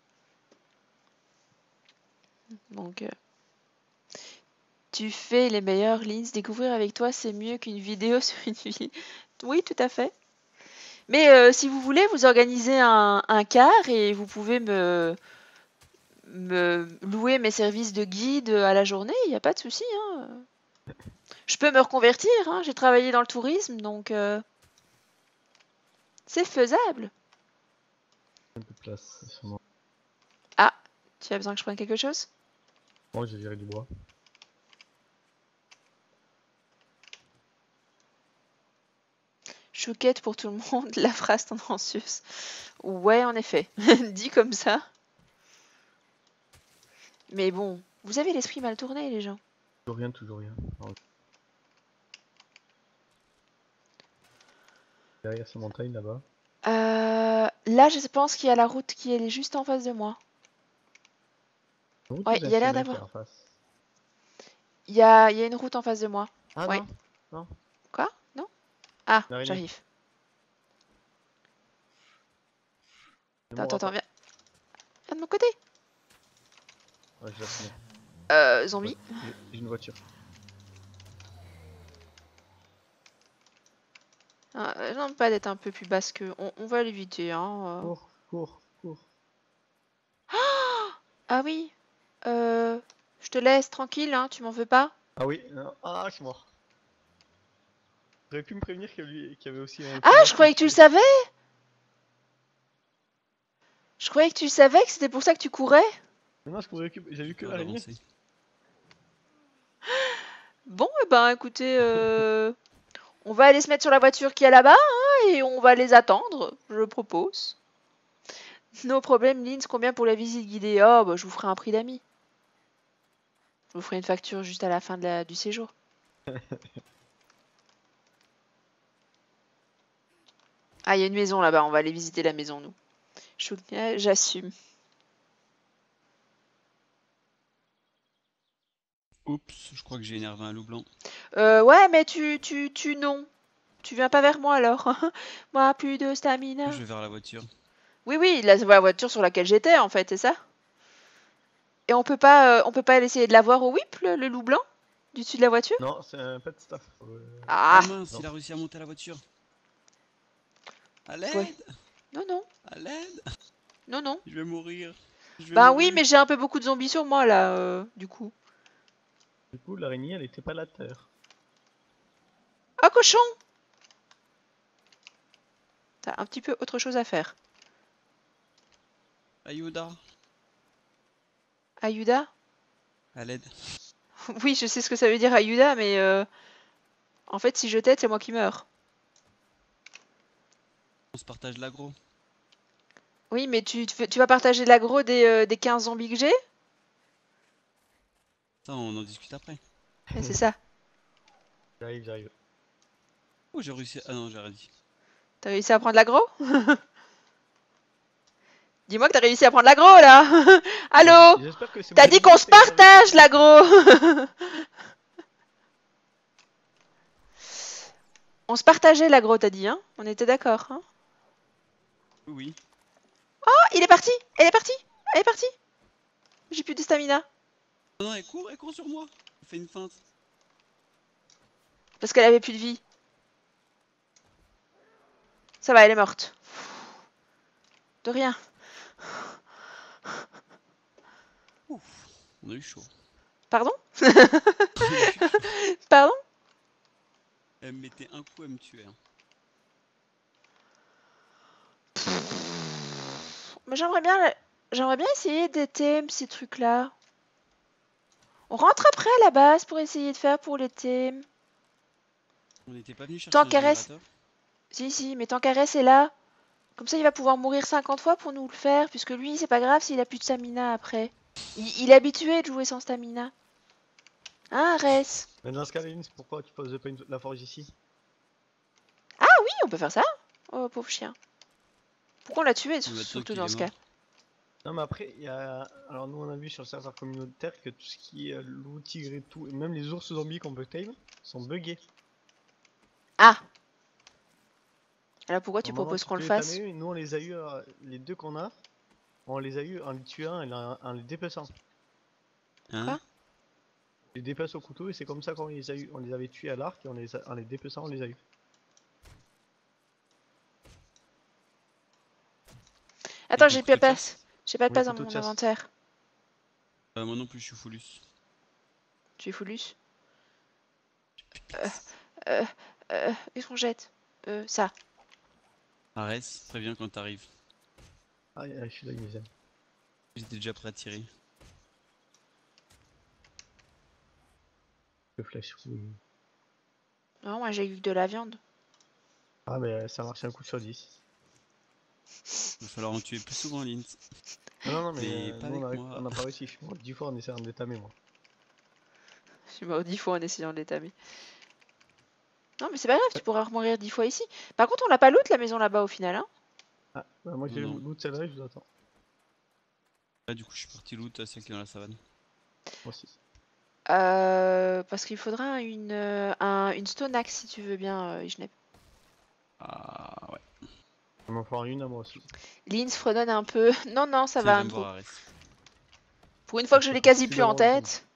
Donc tu fais les meilleures lignes. Découvrir avec toi c'est mieux qu'une vidéo sur une ville. Oui, tout à fait. Mais si vous voulez, vous organisez un car et vous pouvez me louer mes services de guide à la journée, il n'y a pas de souci, hein. Je peux me reconvertir, hein. J'ai travaillé dans le tourisme, donc c'est faisable. Un peu de place. Sûrement. Ah, tu as besoin que je prenne quelque chose? Moi, j'ai viré du bois. Chouquette pour tout le monde, la phrase tendancieuse. Ouais, en effet, dit comme ça. Mais bon, vous avez l'esprit mal tourné, les gens. Toujours rien. Alors, derrière ces montagnes là-bas. Là, je pense qu'il y a la route qui est juste en face de moi. Route Ouais, ou il y a l'air d'un qui est d'avoir. en face? Il y a une route en face de moi. Ah Ouais. non, non, Quoi? Non? Ah, l'araignée. j'arrive. Ne Attends, mourra attends, pas. viens. Viens de mon côté. Ouais, je la connais. Ouais, Zombie. j'ai une voiture. Non, pas d'être un peu plus basse que. On va l'éviter, hein. Cours, cours, cours. Ah oui. Je te laisse tranquille, hein, tu m'en veux pas? Ah oui, non. Ah, je suis mort. J'aurais pu me prévenir qu'il y avait aussi un Ah, pilote je qui croyais que tu le tuait. savais! Je croyais que tu savais que c'était pour ça que tu courais. Mais non, j'ai J'ai vu que peur l'araignée. d'avancer. Bon, eh ben, écoutez, on va aller se mettre sur la voiture qui est là-bas, hein, et on va les attendre, je propose. No problème, Linz, combien pour la visite guidée? Oh, bah, je vous ferai un prix d'amis. Je vous ferai une facture juste à la fin du séjour. Ah, il y a une maison là-bas, on va aller visiter la maison, nous. J'assume. Oups, je crois que j'ai énervé un loup blanc. Ouais, mais non. Tu viens pas vers moi alors. Moi, plus de stamina. Je vais vers la voiture. Oui, oui, la voiture sur laquelle j'étais, en fait, c'est ça? Et on peut pas essayer de la voir au whip, le loup blanc, du dessus de la voiture? Non, c'est un pet staff. Ah Ah, mince, Non. il a réussi à monter à la voiture. À ouais. l'aide! Non, non, À l'aide! non, non. Je vais mourir. Je vais Ben oui, mourir. mais j'ai un peu beaucoup de zombies sur moi, là, du coup. Du coup, l'araignée, elle était pas à la terre. Ah, cochon! T'as un petit peu autre chose à faire. Ayuda! Ayuda? À l'aide. Oui, je sais ce que ça veut dire Ayuda, mais en fait, si je t'aide, c'est moi qui meurs. On se partage l'agro. Oui, mais tu vas partager l'agro des 15 zombies que j'ai? Ça, on en discute après. Ouais, c'est ça. J'arrive, j'arrive. Oh, j'ai réussi. Ah non, j'ai rien dit. T'as réussi à prendre l'agro? Dis-moi que t'as réussi à prendre l'agro, là! Allô? J'espère que c'est T'as mon dit ami qu'on qui se t'a gardé. partage l'agro! On se partageait l'agro, t'as dit, hein? On était d'accord, hein? Oui, oui. Oh, il est parti! Elle est partie! Elle est partie! J'ai plus de stamina. Non, non, elle court sur moi. Elle fait une feinte. Parce qu'elle avait plus de vie. Ça va, elle est morte. De rien. Ouf, on a eu chaud. Pardon? On a eu chaud. Pardon? Elle me mettait un coup, elle me tuait. Hein. Mais j'aimerais bien essayer des thèmes, ces trucs-là. On rentre après à la base pour essayer de faire pour les thèmes. On n'était pas venu chercher un Tancarès. générateur. Si, si, mais Tancarès est là. Comme ça, il va pouvoir mourir 50 fois pour nous le faire, puisque lui, c'est pas grave s'il a plus de stamina après. Il est habitué de jouer sans stamina. Hein, Res? Mais dans ce cas, Lynn, pourquoi tu poses pas la forge ici? Oui, on peut faire ça. Oh, pauvre chien. Pourquoi on l'a tué, Mais maintenant surtout qu'il dans est ce mort. cas? Non, mais après, il y a. Alors, nous, on a vu sur le serveur communautaire que tout ce qui est loup, tigre et tout, et même les ours zombies qu'on peut tame, sont buggés. Ah! Alors pourquoi tu Normalement, proposes tu qu'on peux le les fasse? tamer, nous, on les a eu, les deux qu'on a, on les a eu en les tuant et en les dépeçant. Hein? Quoi? Les dépeces au couteau, et c'est comme ça qu'on les a eu. On les avait tués à l'arc et en les dépeçant, on les a eu. Attends, Des couteaux de chasse? J'ai pas de Oui, place dans couteau de mon chasse. inventaire. Moi non plus, je suis fullus. Tu es foulus? Euh, Qu'est-ce qu'on jette? Ça. Arrête, préviens quand t'arrives. Ah, je suis là, mes amis. J'étais déjà prêt à tirer. Le flash rouge. Non, moi j'ai eu que de la viande. Ah, mais ça marche un coup sur 10. Il va falloir en tuer plus souvent, Lint. Non, non, non, mais Mais pas nous, avec moi. on a pas réussi. Je suis mort 10 fois en essayant de les tamer, moi. Je suis mort 10 fois en essayant de les tamer. Non, mais c'est pas grave, tu pourras remourir 10 fois ici. Par contre, on n'a pas loot la maison là-bas au final, hein? Ah, bah moi j'ai Non. loot celle-là, je vous attends. Là, du coup, je suis parti loot celle qui est dans la savane. Moi aussi. Parce qu'il faudra une stone axe si tu veux bien, Ijneb. Ah ouais. Il m'en falloir une à moi aussi. Linz fredonne un peu. Non, non, ça Tiens, va, viens me Andrew. voir, Ares. Pour une fois que je l'ai quasi plus en tête,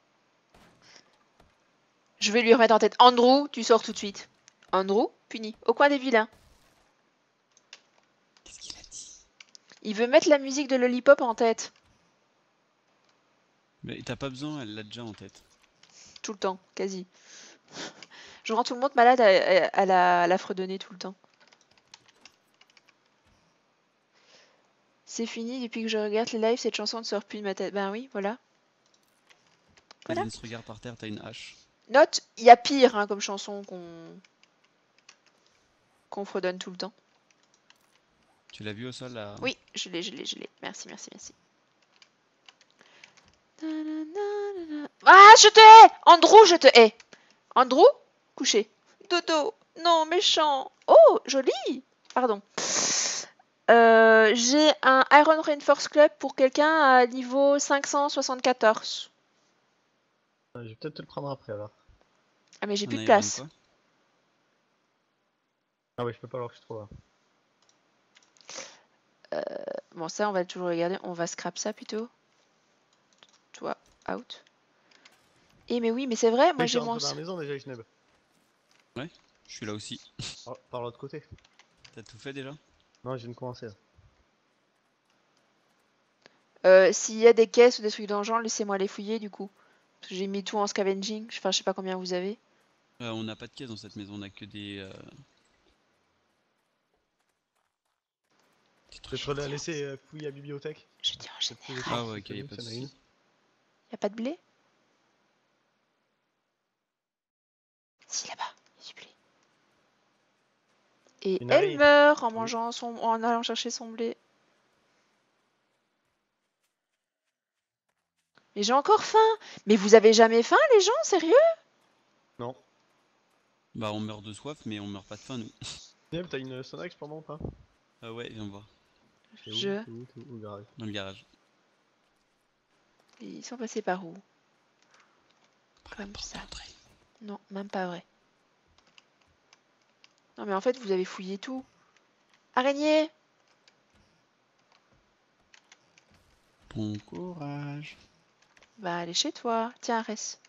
je vais lui remettre en tête. Andrew, tu sors tout de suite. Andrew, puni. Au coin des vilains. Qu'est-ce qu'il a dit? Il veut mettre la musique de Lollipop en tête. Mais t'as pas besoin, elle l'a déjà en tête. Tout le temps, quasi. Je rends tout le monde malade à la fredonner tout le temps. C'est fini, depuis que je regarde les lives, cette chanson ne sort plus de ma tête. Ben oui, voilà. Voilà. Aline se regarde par terre, t'as une hache. Note, il y a pire hein, comme chanson qu'on fredonne tout le temps. Tu l'as vu au sol là? Oui, je l'ai. Merci, merci, merci. Ah, je te hais! Andrew, je te hais! Andrew, couché. Dodo, non, méchant. Oh, joli! Pardon. J'ai un Iron Reinforce Club pour quelqu'un à niveau 574. Je vais peut-être te le prendre après alors. Ah, mais j'ai Un plus de iron place. quoi? Ah ouais, je peux pas alors que je suis trop là. Bon, ça, on va toujours regarder. On va scrap ça plutôt. Toi, out. Eh, mais oui, mais c'est vrai, moi Mec, tu j'ai mon. rentres dans la maison déjà, Ishneb. Ouais, je suis là aussi. Par l'autre côté. T'as tout fait déjà? Non, je viens de commencer là. S'il y a des caisses ou des trucs dans le genre, laissez-moi les fouiller du coup. Parce que j'ai mis tout en scavenging. Enfin, je sais pas combien vous avez. On n'a pas de caisse dans cette maison, on a que des trucs. Peut-être la laisser fouiller la bibliothèque. Je dis en général. Ah ouais, ok, y'a pas de soucis. Y a pas de blé? Si, là-bas, il y a du blé. Et Une elle araignée. meurt en mangeant en allant chercher son blé. Mais j'ai encore faim. Mais vous avez jamais faim, les gens? Sérieux? Non. Bah on meurt de soif, mais on meurt pas de faim nous. Ishneb, t'as une Sonax pour moi ou pas? Ah ouais, viens me voir. T'es où? Je. T'es où? T'es où? Au garage. Dans le garage. Ils sont passés par où? Par la Comme porte ça. d'entrée. Non, même pas vrai. Non, mais en fait, vous avez fouillé tout. Araignée! Bon courage. Bah, allez chez toi. Tiens, reste.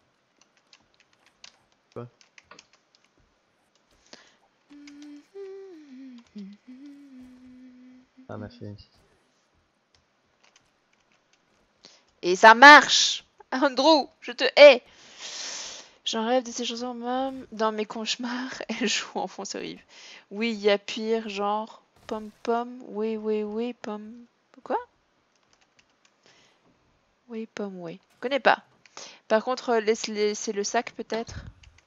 Quoi? Ah, merci. Et ça marche! Andrew, je te hais! J'en rêve de ces chansons même dans mes cauchemars. Elle joue en fond sur Rive. Oui, il y a pire, genre pom pom, oui, oui, oui, pom. Quoi? Oui, pom, oui. Connais pas. Par contre, laisse le sac peut-être.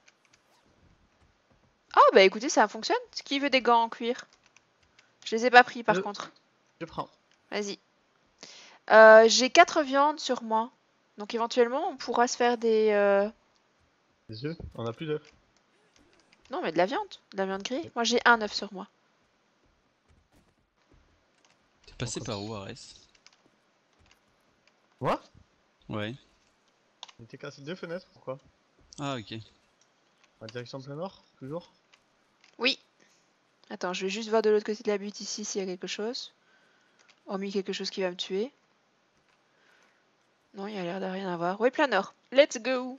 Oh, bah écoutez, ça fonctionne. Qui veut des gants en cuir? Je les ai pas pris par contre. Je prends. Vas-y. J'ai 4 viandes sur moi. Donc éventuellement, on pourra se faire des. Des œufs? On a plus d'œufs. Non, mais de la viande. De la viande grillée. Moi, j'ai un œuf sur moi. T'es passé par où, Ares? Moi? Ouais. On était cassé 2 fenêtres, pourquoi? Ah ok. En direction plein nord, toujours? Oui. Attends, je vais juste voir de l'autre côté de la butte ici s'il y a quelque chose. Hormis quelque chose qui va me tuer. Non, il y a l'air de rien avoir. Oui, plein nord. Let's go!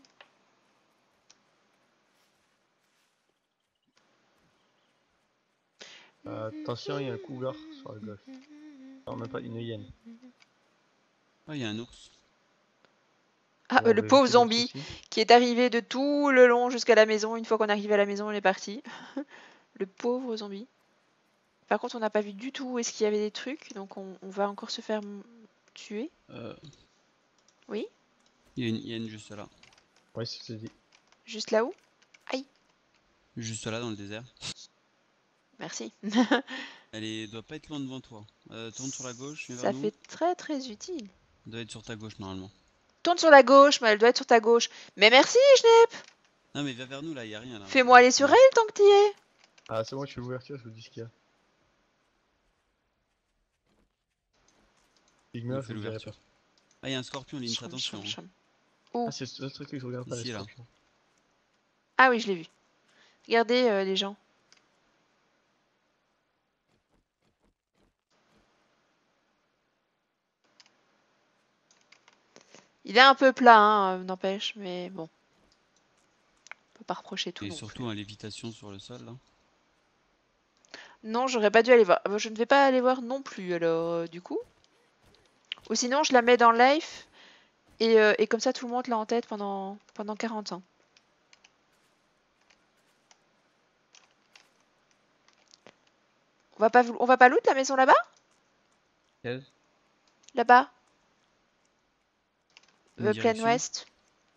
Attention, il y a un cougar sur la gauche. Non, même pas une hyène. Ah, y'a un ours. Ah, Bon, on le va pauvre éviter l'ours zombie aussi. qui est arrivé de tout le long jusqu'à la maison. Une fois qu'on est arrivé à la maison, on est parti. Le pauvre zombie. Par contre, on n'a pas vu du tout où est-ce qu'il y avait des trucs. Donc on va encore se faire tuer. Oui? Y'a une hyène juste là. Ouais, c'est ce que je dis. Juste là-haut? Juste là dans le désert. Merci. Doit pas être loin devant toi. Tourne sur la gauche, viens Ça vers nous. fait très très utile. Elle doit être sur ta gauche normalement. Tourne sur la gauche, mais elle doit être sur ta gauche. Mais merci, Genep! Non mais viens vers nous là, y'a rien là. Fais-moi aller sur elle tant que t'y es. Ah, c'est moi, je fais l'ouverture, je vous dis ce qu'il y a. Si je Il meurs, fait je dirais l'ouverture. pas. Ah, il y a un scorpion, Lynch, Chum, attention. chum, Hein. chum. Oh. Ah, c'est ce truc que je regarde pas, les Ici, là. scorpions. Ah oui, je l'ai vu. Regardez les gens. Il est un peu plat, hein, n'empêche, mais bon. On peut pas reprocher tout Et non surtout plus. en lévitation sur le sol, là. Non, j'aurais pas dû aller voir. Je ne vais pas aller voir non plus, alors, du coup. Ou sinon, je la mets dans live, et comme ça, tout le monde l'a en tête pendant 40 ans. On va pas loot la maison là-bas? Quelle? Là-bas? Une Plain direction. West?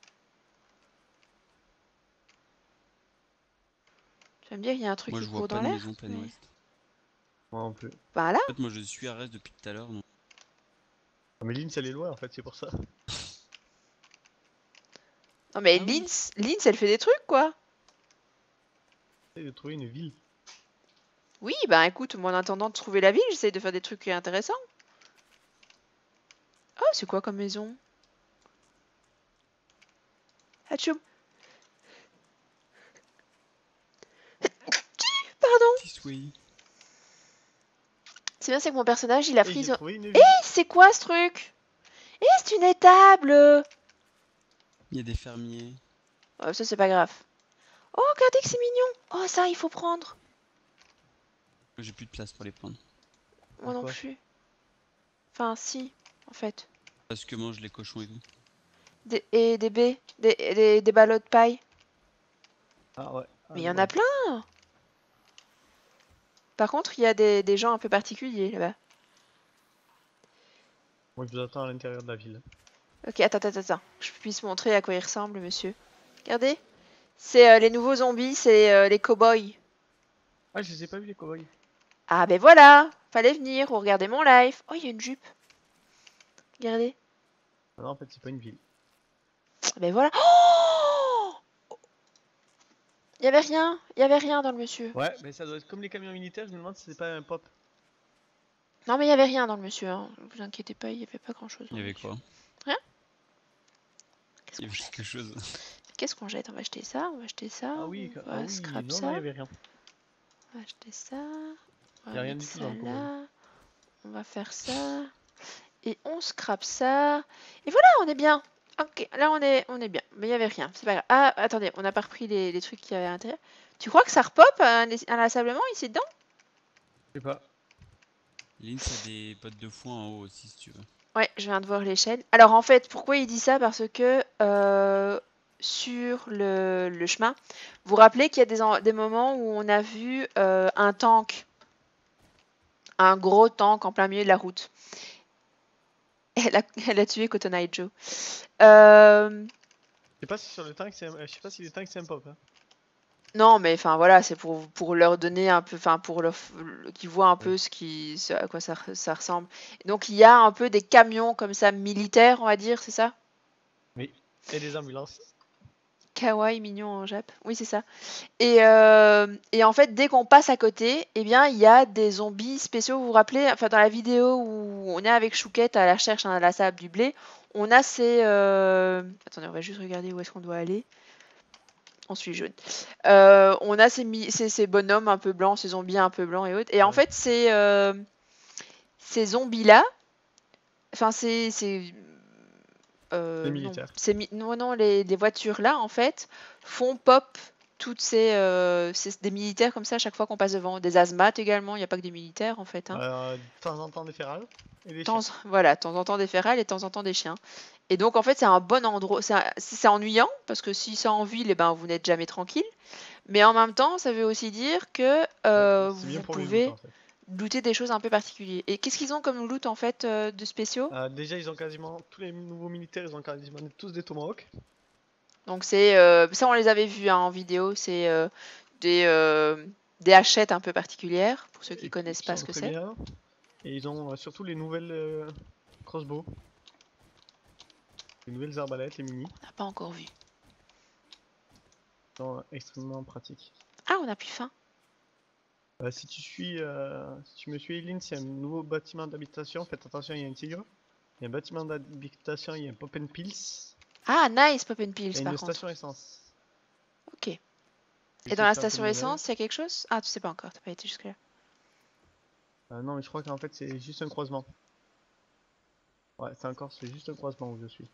Tu vas me dire, il y a un truc Moi, qui je vois court pas dans de l'air? maison pleine Mais... ouest. Moi non plus. Bah là? En fait, moi, je suis à reste depuis tout à l'heure. Donc... Ah, mais Lynn, elle est loin en fait, c'est pour ça. Non mais Ah oui. Linz, elle fait des trucs, quoi. J'essaie de trouver une ville. Oui, bah écoute, moi en attendant de trouver la ville, j'essaye de faire des trucs intéressants. Oh, c'est quoi comme maison? Hatchoum. Pardon. This way. C'est bien, c'est que mon personnage, il a Et j'ai frise. trouvé une ville. Eh, c'est quoi ce truc? Eh, c'est une étable. Il y a des fermiers. Oh, ça, c'est pas grave. Oh, regardez que c'est mignon. Oh, ça, il faut prendre. J'ai plus de place pour les prendre. Moi non Pourquoi? plus. Enfin, si, en fait. Parce que mange les cochons et tout. Et des baies, des ballots de paille. Ah ouais. Ah, Mais il y je en vois. a plein. Par contre, il y a des gens un peu particuliers là-bas. Moi je vous attends à l'intérieur de la ville. Ok, attends. Je puisse montrer à quoi il ressemble, monsieur. Regardez. C'est les nouveaux zombies, c'est les cow-boys. Ah, je les ai pas vus les cowboys. Ah ben voilà, fallait venir ou regarder mon live. Oh, il y a une jupe. Regardez. Ah non, en fait, c'est pas une ville. Ah ben voilà. Oh, il y avait rien dans le monsieur. Ouais, mais ça doit être comme les camions militaires, je me demande si c'est pas un pop. Non mais il y avait rien dans le monsieur, hein. Ne vous inquiétez pas, il y avait pas grand-chose dans Il y le avait monsieur. quoi? Rien. Qu'est-ce Il y qu'on avait jette? quelque chose. Qu'est-ce qu'on jette? On va acheter ça, on va acheter ça, Ah oui, on ah va oui, scrap non, non, il ça, y avait rien. on va acheter ça, on Y va a rien mettre du tout ça dans le cowboy. là, on va faire ça, et on scrape ça. Et voilà, on est bien. Ok, là on est bien. Mais il y avait rien, c'est pas grave. Ah, attendez, on n'a pas repris les trucs qu'il y avait à l'intérieur. Tu crois que ça repop inlassablement ici dedans? Je sais pas. Linz a des bottes de foin en haut aussi, si tu veux. Ouais, je viens de voir l'échelle. Alors en fait, pourquoi il dit ça? Parce que sur le chemin, vous vous rappelez qu'il y a des moments où on a vu un tank, un gros tank en plein milieu de la route. Elle a tué Cotton Eye Joe. Je sais pas si sur le tank, je sais pas si les tanks c'est un pop. Hein. Non, mais enfin voilà, c'est pour leur donner un peu, enfin pour leur, qu'ils voient un peu Oui. à quoi ça ressemble. Donc il y a un peu des camions comme ça militaires, on va dire, c'est ça? Oui. Et des ambulances. Kawaii mignon en Jap. Oui, c'est ça. Et en fait, dès qu'on passe à côté, eh bien, il y a des zombies spéciaux. Vous vous rappelez, enfin, dans la vidéo où on est avec Chouquette à la recherche inlassable du blé, on a ces. Attendez, on va juste regarder où est-ce qu'on doit aller. On suit jaune. On a ces bonhommes un peu blancs, ces zombies un peu blancs et autres. Et en Ouais. fait, ces zombies-là, enfin, Des non, militaires. non, les voitures là, en fait, font pop toutes c'est des militaires comme ça à chaque fois qu'on passe devant. Des asthmates également, il n'y a pas que des militaires en fait. Hein. De temps en temps des ferrales et des Temps, chiens. voilà, de temps en temps des ferrales et de temps en temps des chiens. Et donc en fait, c'est un bon endroit. C'est ennuyant parce que si c'est en ville, eh ben, vous n'êtes jamais tranquille. Mais en même temps, ça veut aussi dire que C'est bien vous pour les loots pouvez en fait. looter des choses un peu particulières. Et qu'est-ce qu'ils ont comme loot en fait de spéciaux? Déjà, ils ont quasiment. Tous les nouveaux militaires, ils ont quasiment tous des tomahawks. Donc c'est ça on les avait vus hein, en vidéo, c'est des, euh, des hachettes un peu particulières pour ceux qui connaissent Qui pas sont ce que très c'est. bien. Et ils ont surtout les nouvelles crossbows. Les nouvelles arbalètes, les mini. On n'a pas encore vu. Qui sont extrêmement pratiques. Ah, on a plus faim. Si tu me suis, Lynn, c'est un nouveau bâtiment d'habitation. Faites attention, il y a un tigre. Il y a un bâtiment d'habitation, il y a un Pop and Pills Ah, nice, Pop and et Pills, une par contre. station essence. Ok. Je vais Et dans essayer de la faire un peu station de level. essence, il y a quelque chose? Ah, tu sais pas encore, t'as pas été jusque-là. Non, mais je crois qu'en fait c'est juste un croisement. Ouais, c'est juste un croisement où je suis.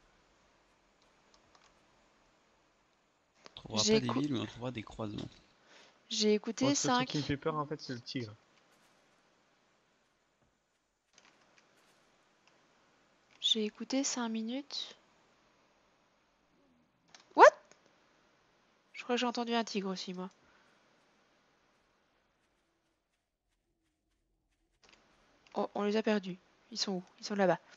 On trouvera J'ai pas des écou- villes, mais on trouvera des croisements. J'ai Moi, écouté le seul truc qui me 5. fait peur en fait c'est le tigre. J'ai écouté 5 minutes. What? Je crois que j'ai entendu un tigre aussi, moi. Oh, on les a perdus. Ils sont où? Ils sont là-bas.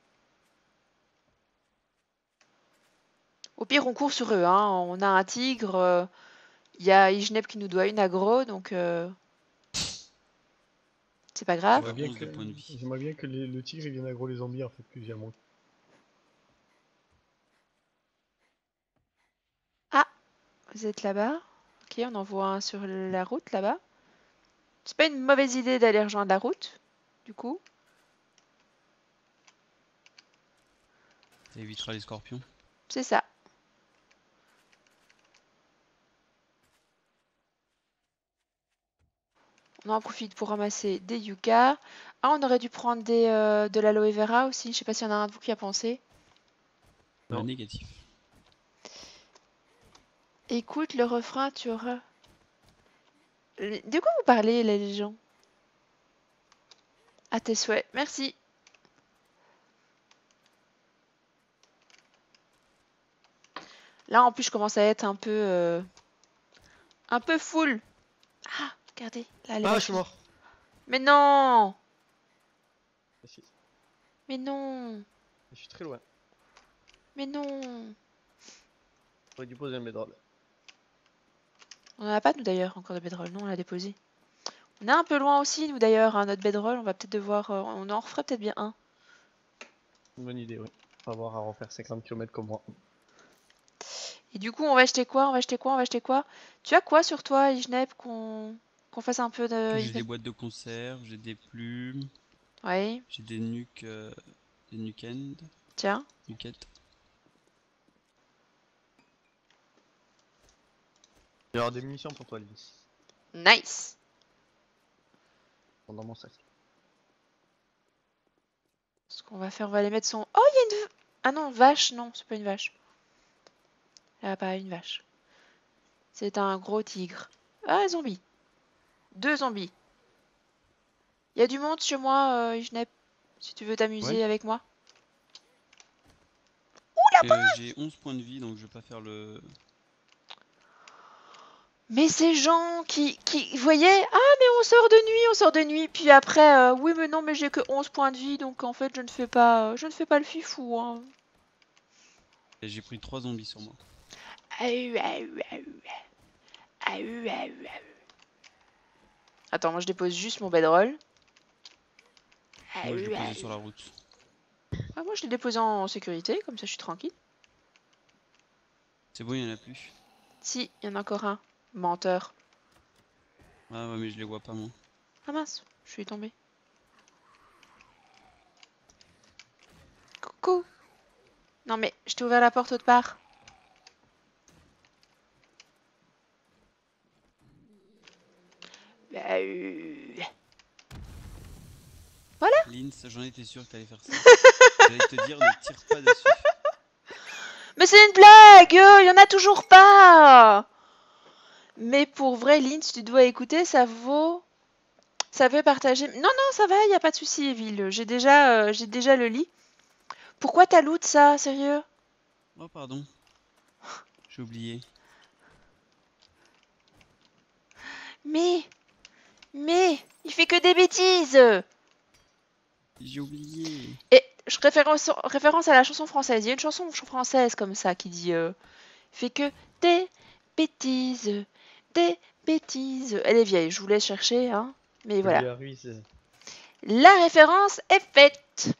Au pire, on court sur eux, hein. On a un tigre. Il y a Igeneb qui nous doit une aggro, donc c'est pas grave. J'avais 11 de points de vie. J'aimerais bien que le tigre il vienne aggro les zombies en fait, que j'ai à moi. Ah, vous êtes là-bas. Ok, on en voit un sur la route là-bas. C'est pas une mauvaise idée d'aller rejoindre la route, du coup. Ça évitera les scorpions. C'est ça. On en profite pour ramasser des yucca. Ah, on aurait dû prendre de l'aloe vera aussi. Je sais pas s'il y en a un de vous qui a pensé. Non. Négatif. Écoute le refrain, tu auras. De quoi vous parlez, les gens? À tes souhaits. Merci. Là, en plus, je commence à être un peu full. Ah, regardez. Là, les Ah, je vaches. suis mort. Mais non! Je Mais non! suis très loin. Mais non! J'aurais dû poser un bedroll. On en a pas, nous, d'ailleurs, encore de bedroll. Non, on l'a déposé. On est un peu loin aussi, nous, d'ailleurs, hein, notre bedroll. On va peut-être devoir... on en referait peut-être bien un. Une bonne idée, oui. On va avoir à refaire 50 km comme moi. Et du coup, on va acheter quoi? On va acheter quoi? On va acheter quoi? Tu as quoi sur toi, Igeneb, qu'on fasse un peu de... J'ai des boîtes de conserve, j'ai des plumes, Ouais, j'ai des nuken, tiens. nuquettes. Il y aura des munitions pour toi, Lily. Nice! Dans mon sac. Ce qu'on va faire, on va les mettre son... Oh, il y a une... Ah non, vache, non, c'est pas une vache. Ah, pas une vache. C'est un gros tigre. Ah, zombie. 2 zombies. Il y a du monde chez moi, Igeneb, si tu veux t'amuser Ouais. avec moi. J'ai 11 points de vie, donc je vais pas faire le... Mais ces gens vous voyez, ah mais on sort de nuit, puis après, oui mais non mais j'ai que 11 points de vie, donc en fait je ne fais pas le fifou, hein. J'ai pris 3 zombies sur moi. Attends, moi je dépose juste mon bedroll. Moi je l'ai posé sur la route. Ah, moi je l'ai déposé en sécurité, comme ça je suis tranquille. C'est bon, il y en a plus. Si, il y en a encore un. Menteur. Ah ouais, mais je les vois pas moi. Ah mince, je suis tombée. Coucou. Non mais, je t'ai ouvert la porte autre part. Linz, j'en étais sûr que t'allais faire ça. J'allais te dire, ne tire pas dessus. Mais c'est une blague, il y en a toujours pas. Mais pour vrai, Linz, tu dois écouter, ça vaut... Ça fait partager... Non, non, ça va, y a pas de souci, Evil. J'ai déjà le lit. Pourquoi t'as loot ça, sérieux? Oh pardon. J'ai oublié. Mais... Il fait que des bêtises. J'ai oublié. Et je référence à la chanson française. Il y a une chanson française comme ça qui dit... fait que des bêtises, des bêtises. Elle est vieille, je vous laisse chercher, hein. Mais voilà. Julia Ruiz. La référence est faite.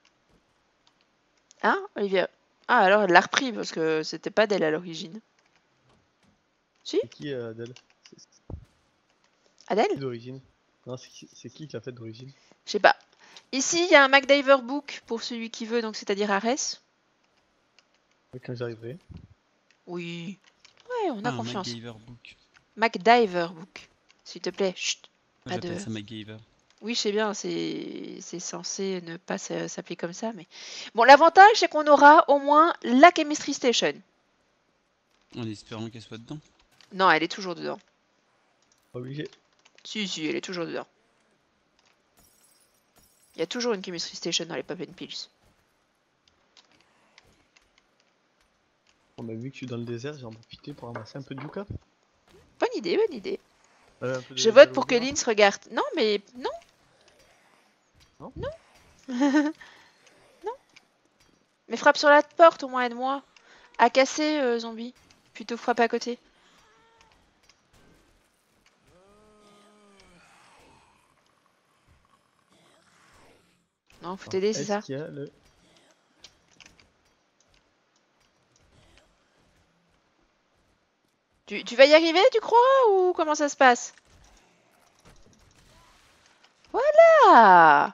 Hein, Olivia? Ah, alors elle l'a repris parce que c'était pas d'elle à l'origine. Si? C'est qui Adèle? C'est Adèle? d'origine. Non, c'est qui l'a fait d'origine? Je sais pas. Ici, il y a un MacDiver Book pour celui qui veut, donc c'est-à-dire Ares. Quand j'arriverai. Oui. Ouais, on a Ah, un confiance. MacGyver book. MacDiver Book. S'il te plaît, chut. Moi, Pas de... j'appelle ça MacGyver. Oui, je sais bien, c'est censé ne pas s'appeler comme ça, mais... Bon, l'avantage, c'est qu'on aura au moins la Chemistry Station. En espérant qu'elle soit dedans. Non, elle est toujours dedans. Pas obligé. Si, elle est toujours dedans. Il y a toujours une Chemistry Station dans les Pop and Pills. On a vu que je suis dans le désert, j'ai en profité pour ramasser un peu de yucca. Bonne idée, bonne idée. Un peu Je d'aloe vote pour que vera. Lynn se regarde. Non, mais... Non. Non. Non. Mais frappe sur la porte, au moins aide-moi. À casser, zombie. Plutôt frappe à côté. Non, faut t'aider, c'est Est-ce ça. qu'il y a le... Tu vas y arriver, tu crois? Ou comment ça se passe? Voilà!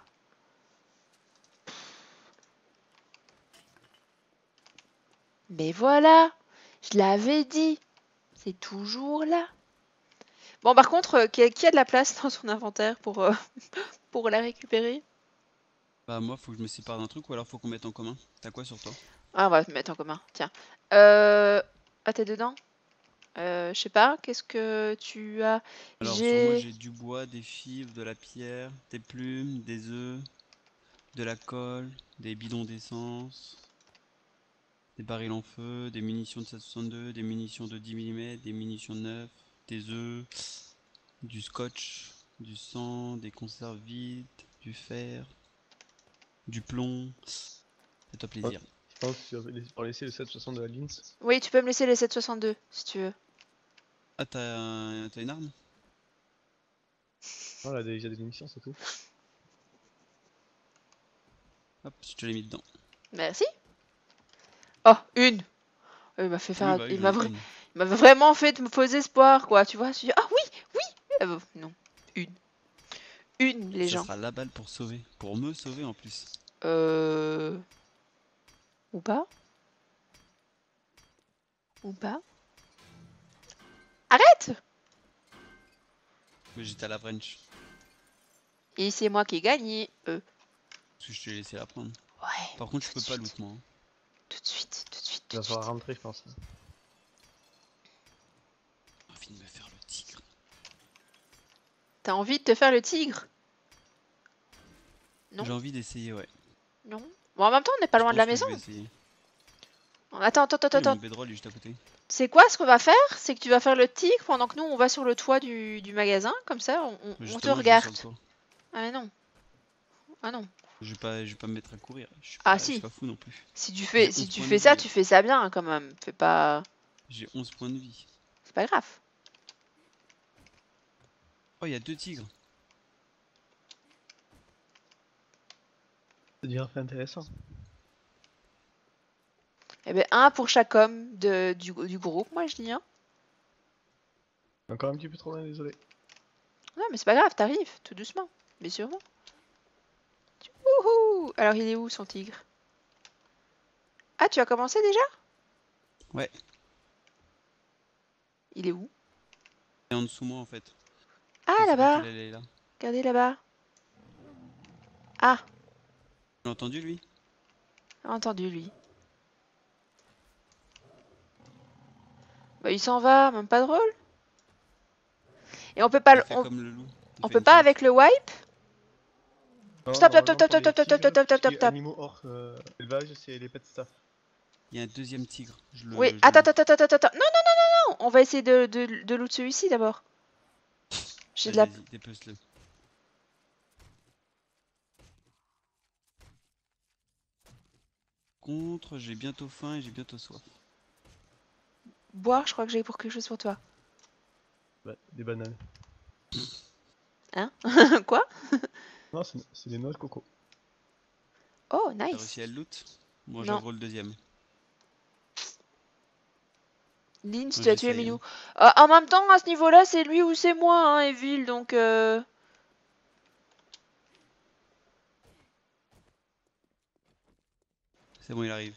Mais voilà! Je l'avais dit! C'est toujours là. Bon, par contre, qui a de la place dans son inventaire pour la récupérer? Bah, moi, faut que je me sépare d'un truc ou alors faut qu'on mette en commun. T'as quoi sur toi? Ah, on va mettre en commun. Tiens. Ah, t'es dedans? Je sais pas. Qu'est-ce que tu as? Alors, sur moi, J'ai... j'ai du bois, des fibres, de la pierre, des plumes, des œufs, de la colle, des bidons d'essence, des barils en feu, des munitions de 7,62, des munitions de 10 mm, des munitions de 9, des œufs, du scotch, du sang, des conserves vides, du fer, du plomb. Fais-toi plaisir. Je pense que tu vas pour laisser le 760 de la Linz. Oui, tu peux me laisser les 7,62 si tu veux. Ah, t'as une arme? Voilà, déjà des munitions, c'est tout. Hop, je te l'ai mis dedans. Merci. Oh, une! Il m'a fait Oui, faire... bah oui, Il j'en ai m'a une. vraiment fait de me faux espoir, quoi. Tu vois? Je suis dit, ah oui, oui! Non, une. Une, les Ça gens. sera la balle pour sauver. Pour me sauver en plus. Euh... Ou pas? Ou pas? Arrête! Mais j'étais à la French. Et c'est moi qui ai gagné. Parce que je t'ai laissé la prendre. Ouais. Par contre, je tout de peux pas suite. loot moi. Tout de suite, tout de suite, Il tout va de falloir suite. rentrer, je pense. J'ai envie de me faire le tigre. T'as envie de te faire le tigre? Non. J'ai envie d'essayer, ouais. Non. Bon, en même temps, on n'est pas Je loin de pense la que maison. je vais essayer. Attends. Oui, mon bedroll est juste à côté. C'est quoi ce qu'on va faire? C'est que tu vas faire le tigre pendant que nous, on va sur le toit du magasin. Comme ça, on te Justement, je vais regarde. sur le toit. Ah mais non. Ah non. Je vais pas me mettre à courir. Ah Je suis si. pas fou non plus. Si tu J'ai fais, 11 si tu points de fais ça, vie. tu fais ça bien quand même. Fais pas... J'ai 11 points de vie. C'est pas grave. Oh, il y a 2 tigres. Ça devient fait intéressant. Eh ben, un pour chaque homme du groupe, moi je dis. Hein. Encore un petit peu trop loin, désolé. Non, mais c'est pas grave, t'arrives, tout doucement. Mais sûrement. Wouhou! Alors, il est où son tigre? Ah, tu as commencé déjà? Ouais. Il est où? Il est en dessous moi en fait. Ah, Je pensais pas là-bas. qu'il allait là. Regardez là-bas. Ah, Tu l'as entendu lui? j'ai entendu lui. Bah, il s'en va, même pas drôle. Et on peut pas, Il fait comme le loup. Il on fait peut une pas fente. avec le wipe? Non, Stop, stop, normalement, stop, pour stop, les stop, stop, tigres, stop, stop, tout stop, ce qui stop, est stop. animaux hors élevage, c'est les pet staff. Il y a un deuxième tigre. Oui, je attends, le- attends, attends, attends, attends. Non, non, non, non, non. On va essayer de loot celui-ci d'abord. J'ai de la... Vas-y, dépece-le. Contre, j'ai bientôt faim et j'ai bientôt soif. Boire, je crois que j'ai pour quelque chose pour toi. Ouais, des bananes. Hein? Quoi? Non, c'est des noix de coco. Oh, T'as nice. réussi à le loot? Moi Non. j'aggro le deuxième. Lynn, Moi, tu as tué j'essaye, Minou. hein. En même temps, à ce niveau-là, c'est lui ou c'est moi, hein, Evil, donc... C'est bon, il arrive.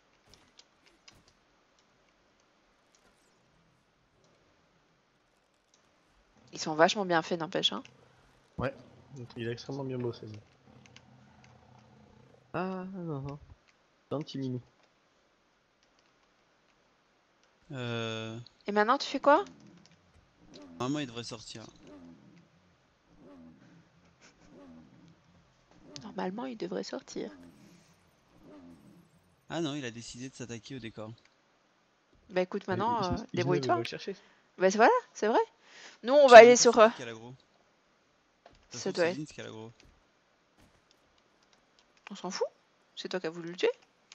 Ils sont vachement bien faits, n'empêche. Hein. Ouais, il est extrêmement bien bossé. lui. Ah non, non. C'est un petit minou. Et maintenant, tu fais quoi? Normalement, il devrait sortir. Normalement, il devrait sortir. Ah non, il a décidé de s'attaquer au décor. Bah écoute, maintenant, Isen va débrouille-toi. le chercher. Bah voilà, c'est vrai. Nous, on Je va sais aller même pas sur... c'est qui a l'aggro. Ça se Ça trouve, doit c'est être... Vince qui a l'aggro. On s'en fout. C'est toi qui as voulu le tuer.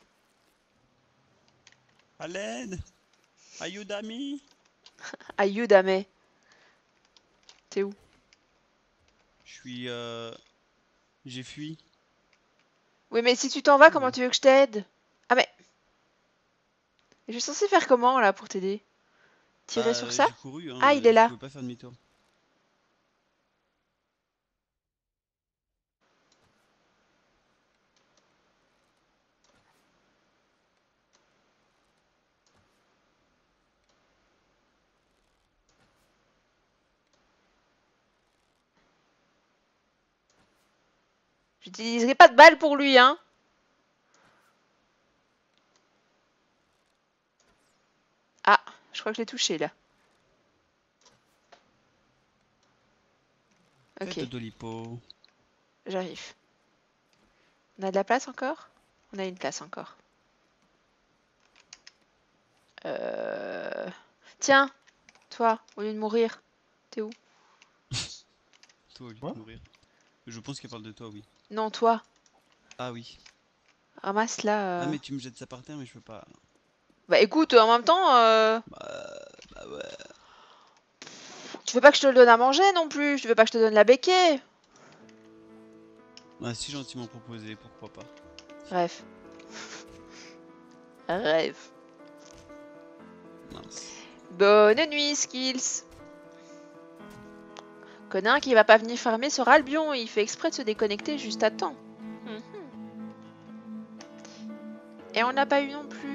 À l'aide! Ayudami! Ayudame. T'es où? Je suis j'ai fui. Oui, mais si tu t'en vas, comment tu veux que je t'aide? Ah mais... Je suis censée faire comment, là, pour t'aider? Tirer sur ça? J'ai couru, hein, Ah, il est je là. pouvais pas faire demi-tour. J'utiliserai pas de balles pour lui, hein. Ah, je crois que je l'ai touché, là. Ok, Faites Dolipo. j'arrive. On a de la place encore? On a une place encore. Tiens, toi, au lieu de mourir, t'es où? Toi, au lieu Quoi de mourir. Je pense qu'elle parle de toi, oui. Non, toi. Ah oui. Ramasse là. Ah mais tu me jettes ça par terre, mais je peux pas. Bah écoute, en même temps, Bah ouais. tu veux pas que je te le donne à manger non plus. Tu veux pas que je te donne la béquille. Ah, si gentiment proposé, pourquoi pas. Bref. Rêve. Mince. Bonne nuit, Skills. Conin qui va pas venir farmer sur Albion. Il fait exprès de se déconnecter juste à temps. Et on n'a pas eu non plus